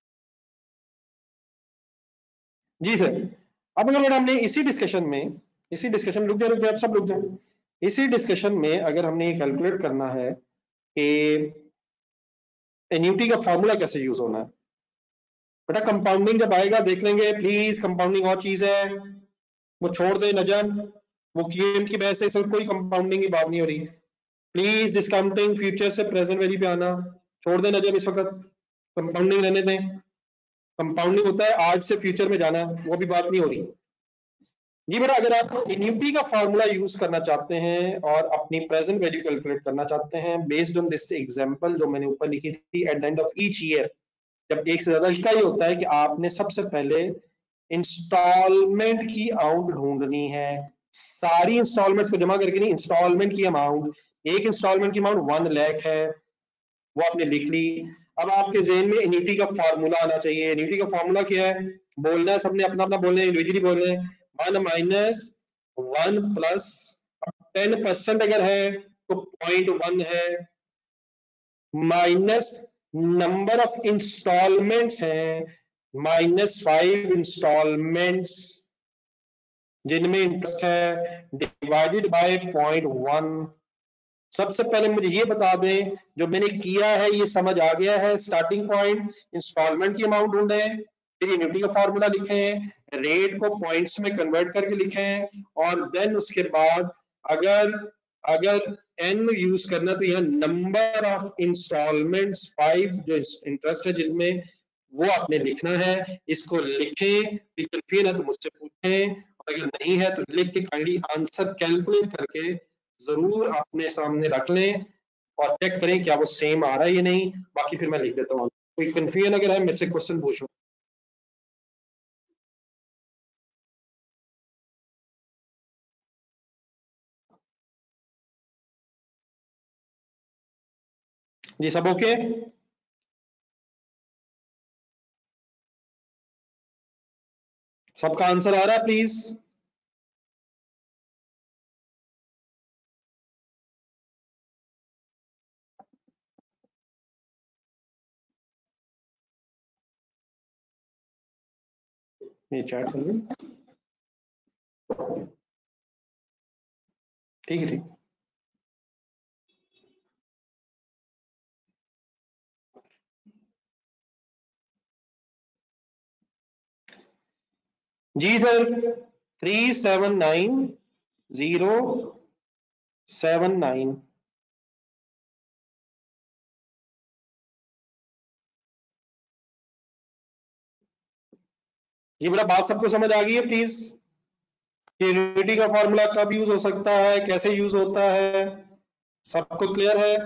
जी सर। अब अगर हमने इसी डिस्कशन रुक जाए, आप सब रुक जाए। इसी डिस्कशन में अगर हमने ये कैलकुलेट करना है कि एन्युटी का फॉर्मूला कैसे यूज होना है, बेटा कंपाउंडिंग जब आएगा देख लेंगे प्लीज। कंपाउंडिंग और चीज है, वो छोड़ दे नजम, वो क्यूएम की बहस से कोई कंपाउंडिंग की बात नहीं हो रही। प्लीज डिस्काउंटिंग फ्यूचर से प्रेजेंट वैल्यू पे आना छोड़ देना जब इस वक्त, कंपाउंडिंग रहने दें। कंपाउंडिंग होता है आज से फ्यूचर में जाना, वो भी बात नहीं हो रही जी बेटा। अगर आप एन्युटी का फार्मूला यूज करना चाहते हैं और अपनी प्रेजेंट वैल्यू कैलकुलेट करना चाहते हैं बेस्ड ऑन दिस एग्जांपल जो मैंने ऊपर लिखी थी, at the end of each year, जब एक से ज्यादा का ही होता है कि आपने सबसे पहले इंस्टॉलमेंट की अमाउंट ढूंढनी है, सारी इंस्टॉलमेंट्स को जमा करके नहीं, इंस्टॉलमेंट की अमाउंट, एक इंस्टॉलमेंट की अमाउंट 1 लाख है, वो आपने लिख ली। अब आपके जेहन में एन्युटी का फार्मूला आना चाहिए। एन्युटी का फार्मूला क्या है, बोलना है सबने अपना अपना, बोलना है इंडिविजुअली बोल रहे हैं। 1 माइनस 1 प्लस 10% अगर है तो 0.1 है, माइनस नंबर ऑफ इंस्टॉलमेंट्स हैं, -5 इंस्टॉलमेंट्स जिनमें इंटरेस्ट है, डिवाइडेड बाय 0.1। सबसे पहले मुझे ये बता दें, जो मैंने किया है ये समझ आ गया है? स्टार्टिंग पॉइंट इंस्टॉलमेंट की अमाउंट ढूंढें, फिर एन्युटी का फॉर्मूला लिखें, रेट को पॉइंट्स में कन्वर्ट करके लिखें, और देन उसके बाद अगर अगर एन यूज करना तो यहाँ नंबर ऑफ इंस्टॉलमेंट्स 5 जो इंटरेस्ट है जिनमें, वो आपने लिखना है। इसको लिखें, फिर कंफ्यूजन है तो मुझसे पूछें, और अगर नहीं है तो लिख के काइंडली आंसर कैलकुलेट करके जरूर अपने सामने रख लें और चेक करें क्या वो सेम आ रहा है या नहीं। बाकी फिर मैं लिख देता हूँ। कोई कंफ्यूजन अगर है मेरे से क्वेश्चन पूछो। जी सब ओके? सबका आंसर आ रहा है प्लीज? ये चैट कर लो। ठीक है, ठीक। जी सर, 379079। ये मेरा बात सबको समझ आ गई है प्लीज? यूनिटी का फॉर्मूला कब यूज हो सकता है, कैसे यूज होता है, सबको क्लियर है?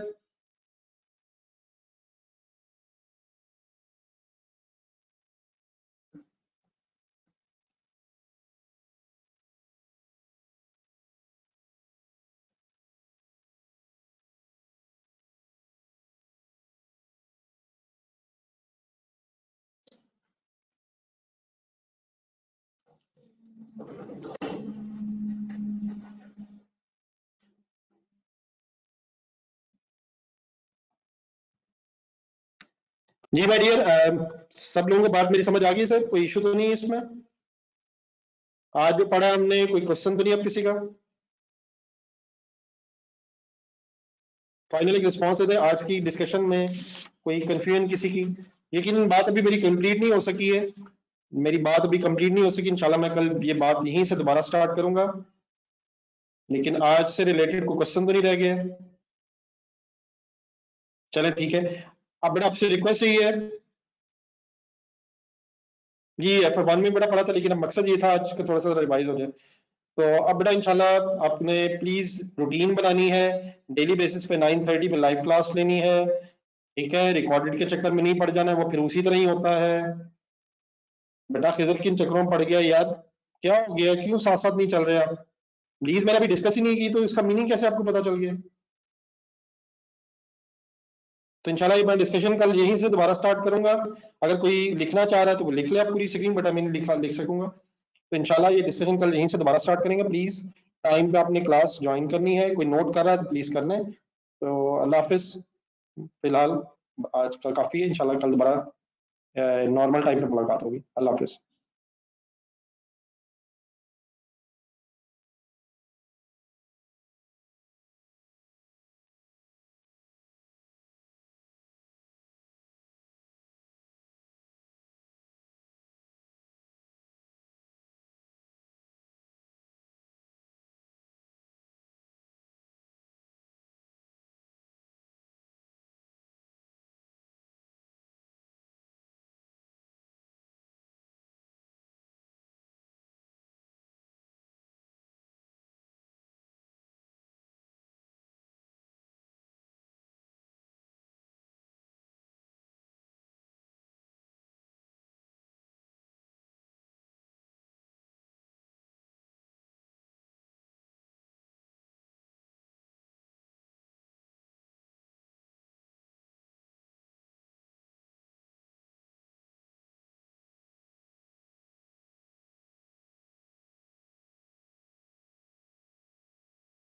जी माय डियर, सब लोगों को बात मेरी समझ आ गई सर? कोई इशू तो नहीं है इसमें? आज जो पढ़ा हमने, कोई क्वेश्चन तो नहीं अब किसी का? फाइनली रिस्पॉन्स देते आज की डिस्कशन में, कोई कंफ्यूजन किसी की? लेकिन बात अभी मेरी कंप्लीट नहीं हो सकी है, मेरी बात अभी कंप्लीट नहीं हो सकी। इंशाल्लाह मैं कल ये बात यहीं से दोबारा स्टार्ट करूंगा, लेकिन आज से रिलेटेड कोई क्वेश्चन तो नहीं रह गया? चले ठीक है। अब बेटा आपसे रिक्वेस्ट यही है जी, F1 में बड़ा पढ़ा था, लेकिन अब मकसद ये था आज का थोड़ा सा रिवाइज हो जाए। तो अब बेटा इंशाल्लाह आपने प्लीज रूटीन बनानी है, डेली बेसिस पे 9:30 पे लाइव क्लास लेनी है, ठीक है? रिकॉर्डेड के चक्कर में नहीं पड़ जाना है, वो फिर उसी तरह ही होता है। बेटा खिजर किन चक्करों में पड़ गया यार? क्या हो गया, क्यों साथ साथ नहीं चल रहे आप? प्लीज, मैंने अभी डिस्कस ही नहीं की तो इसका मीनिंग कैसे आपको पता चल गया? तो इंशाल्लाह ये मैं डिस्कशन कल यहीं से दोबारा स्टार्ट करूंगा। अगर कोई लिखना चाह रहा है तो वो लिख ले आप पूरी स्क्रीन, बटा मैं लिख सकूंगा। तो इंशाल्लाह ये डिस्कशन कल यहीं से दोबारा स्टार्ट करेंगे। प्लीज टाइम पे आपने क्लास ज्वाइन करनी है, कोई नोट कर रहा है तो प्लीज करना है। तो अल्लाह हाफिज, फिलहाल आज का काफी है, इंशाल्लाह कल दोबारा नॉर्मल टाइम पे मुलाकात होगी। अल्लाह हाफिज।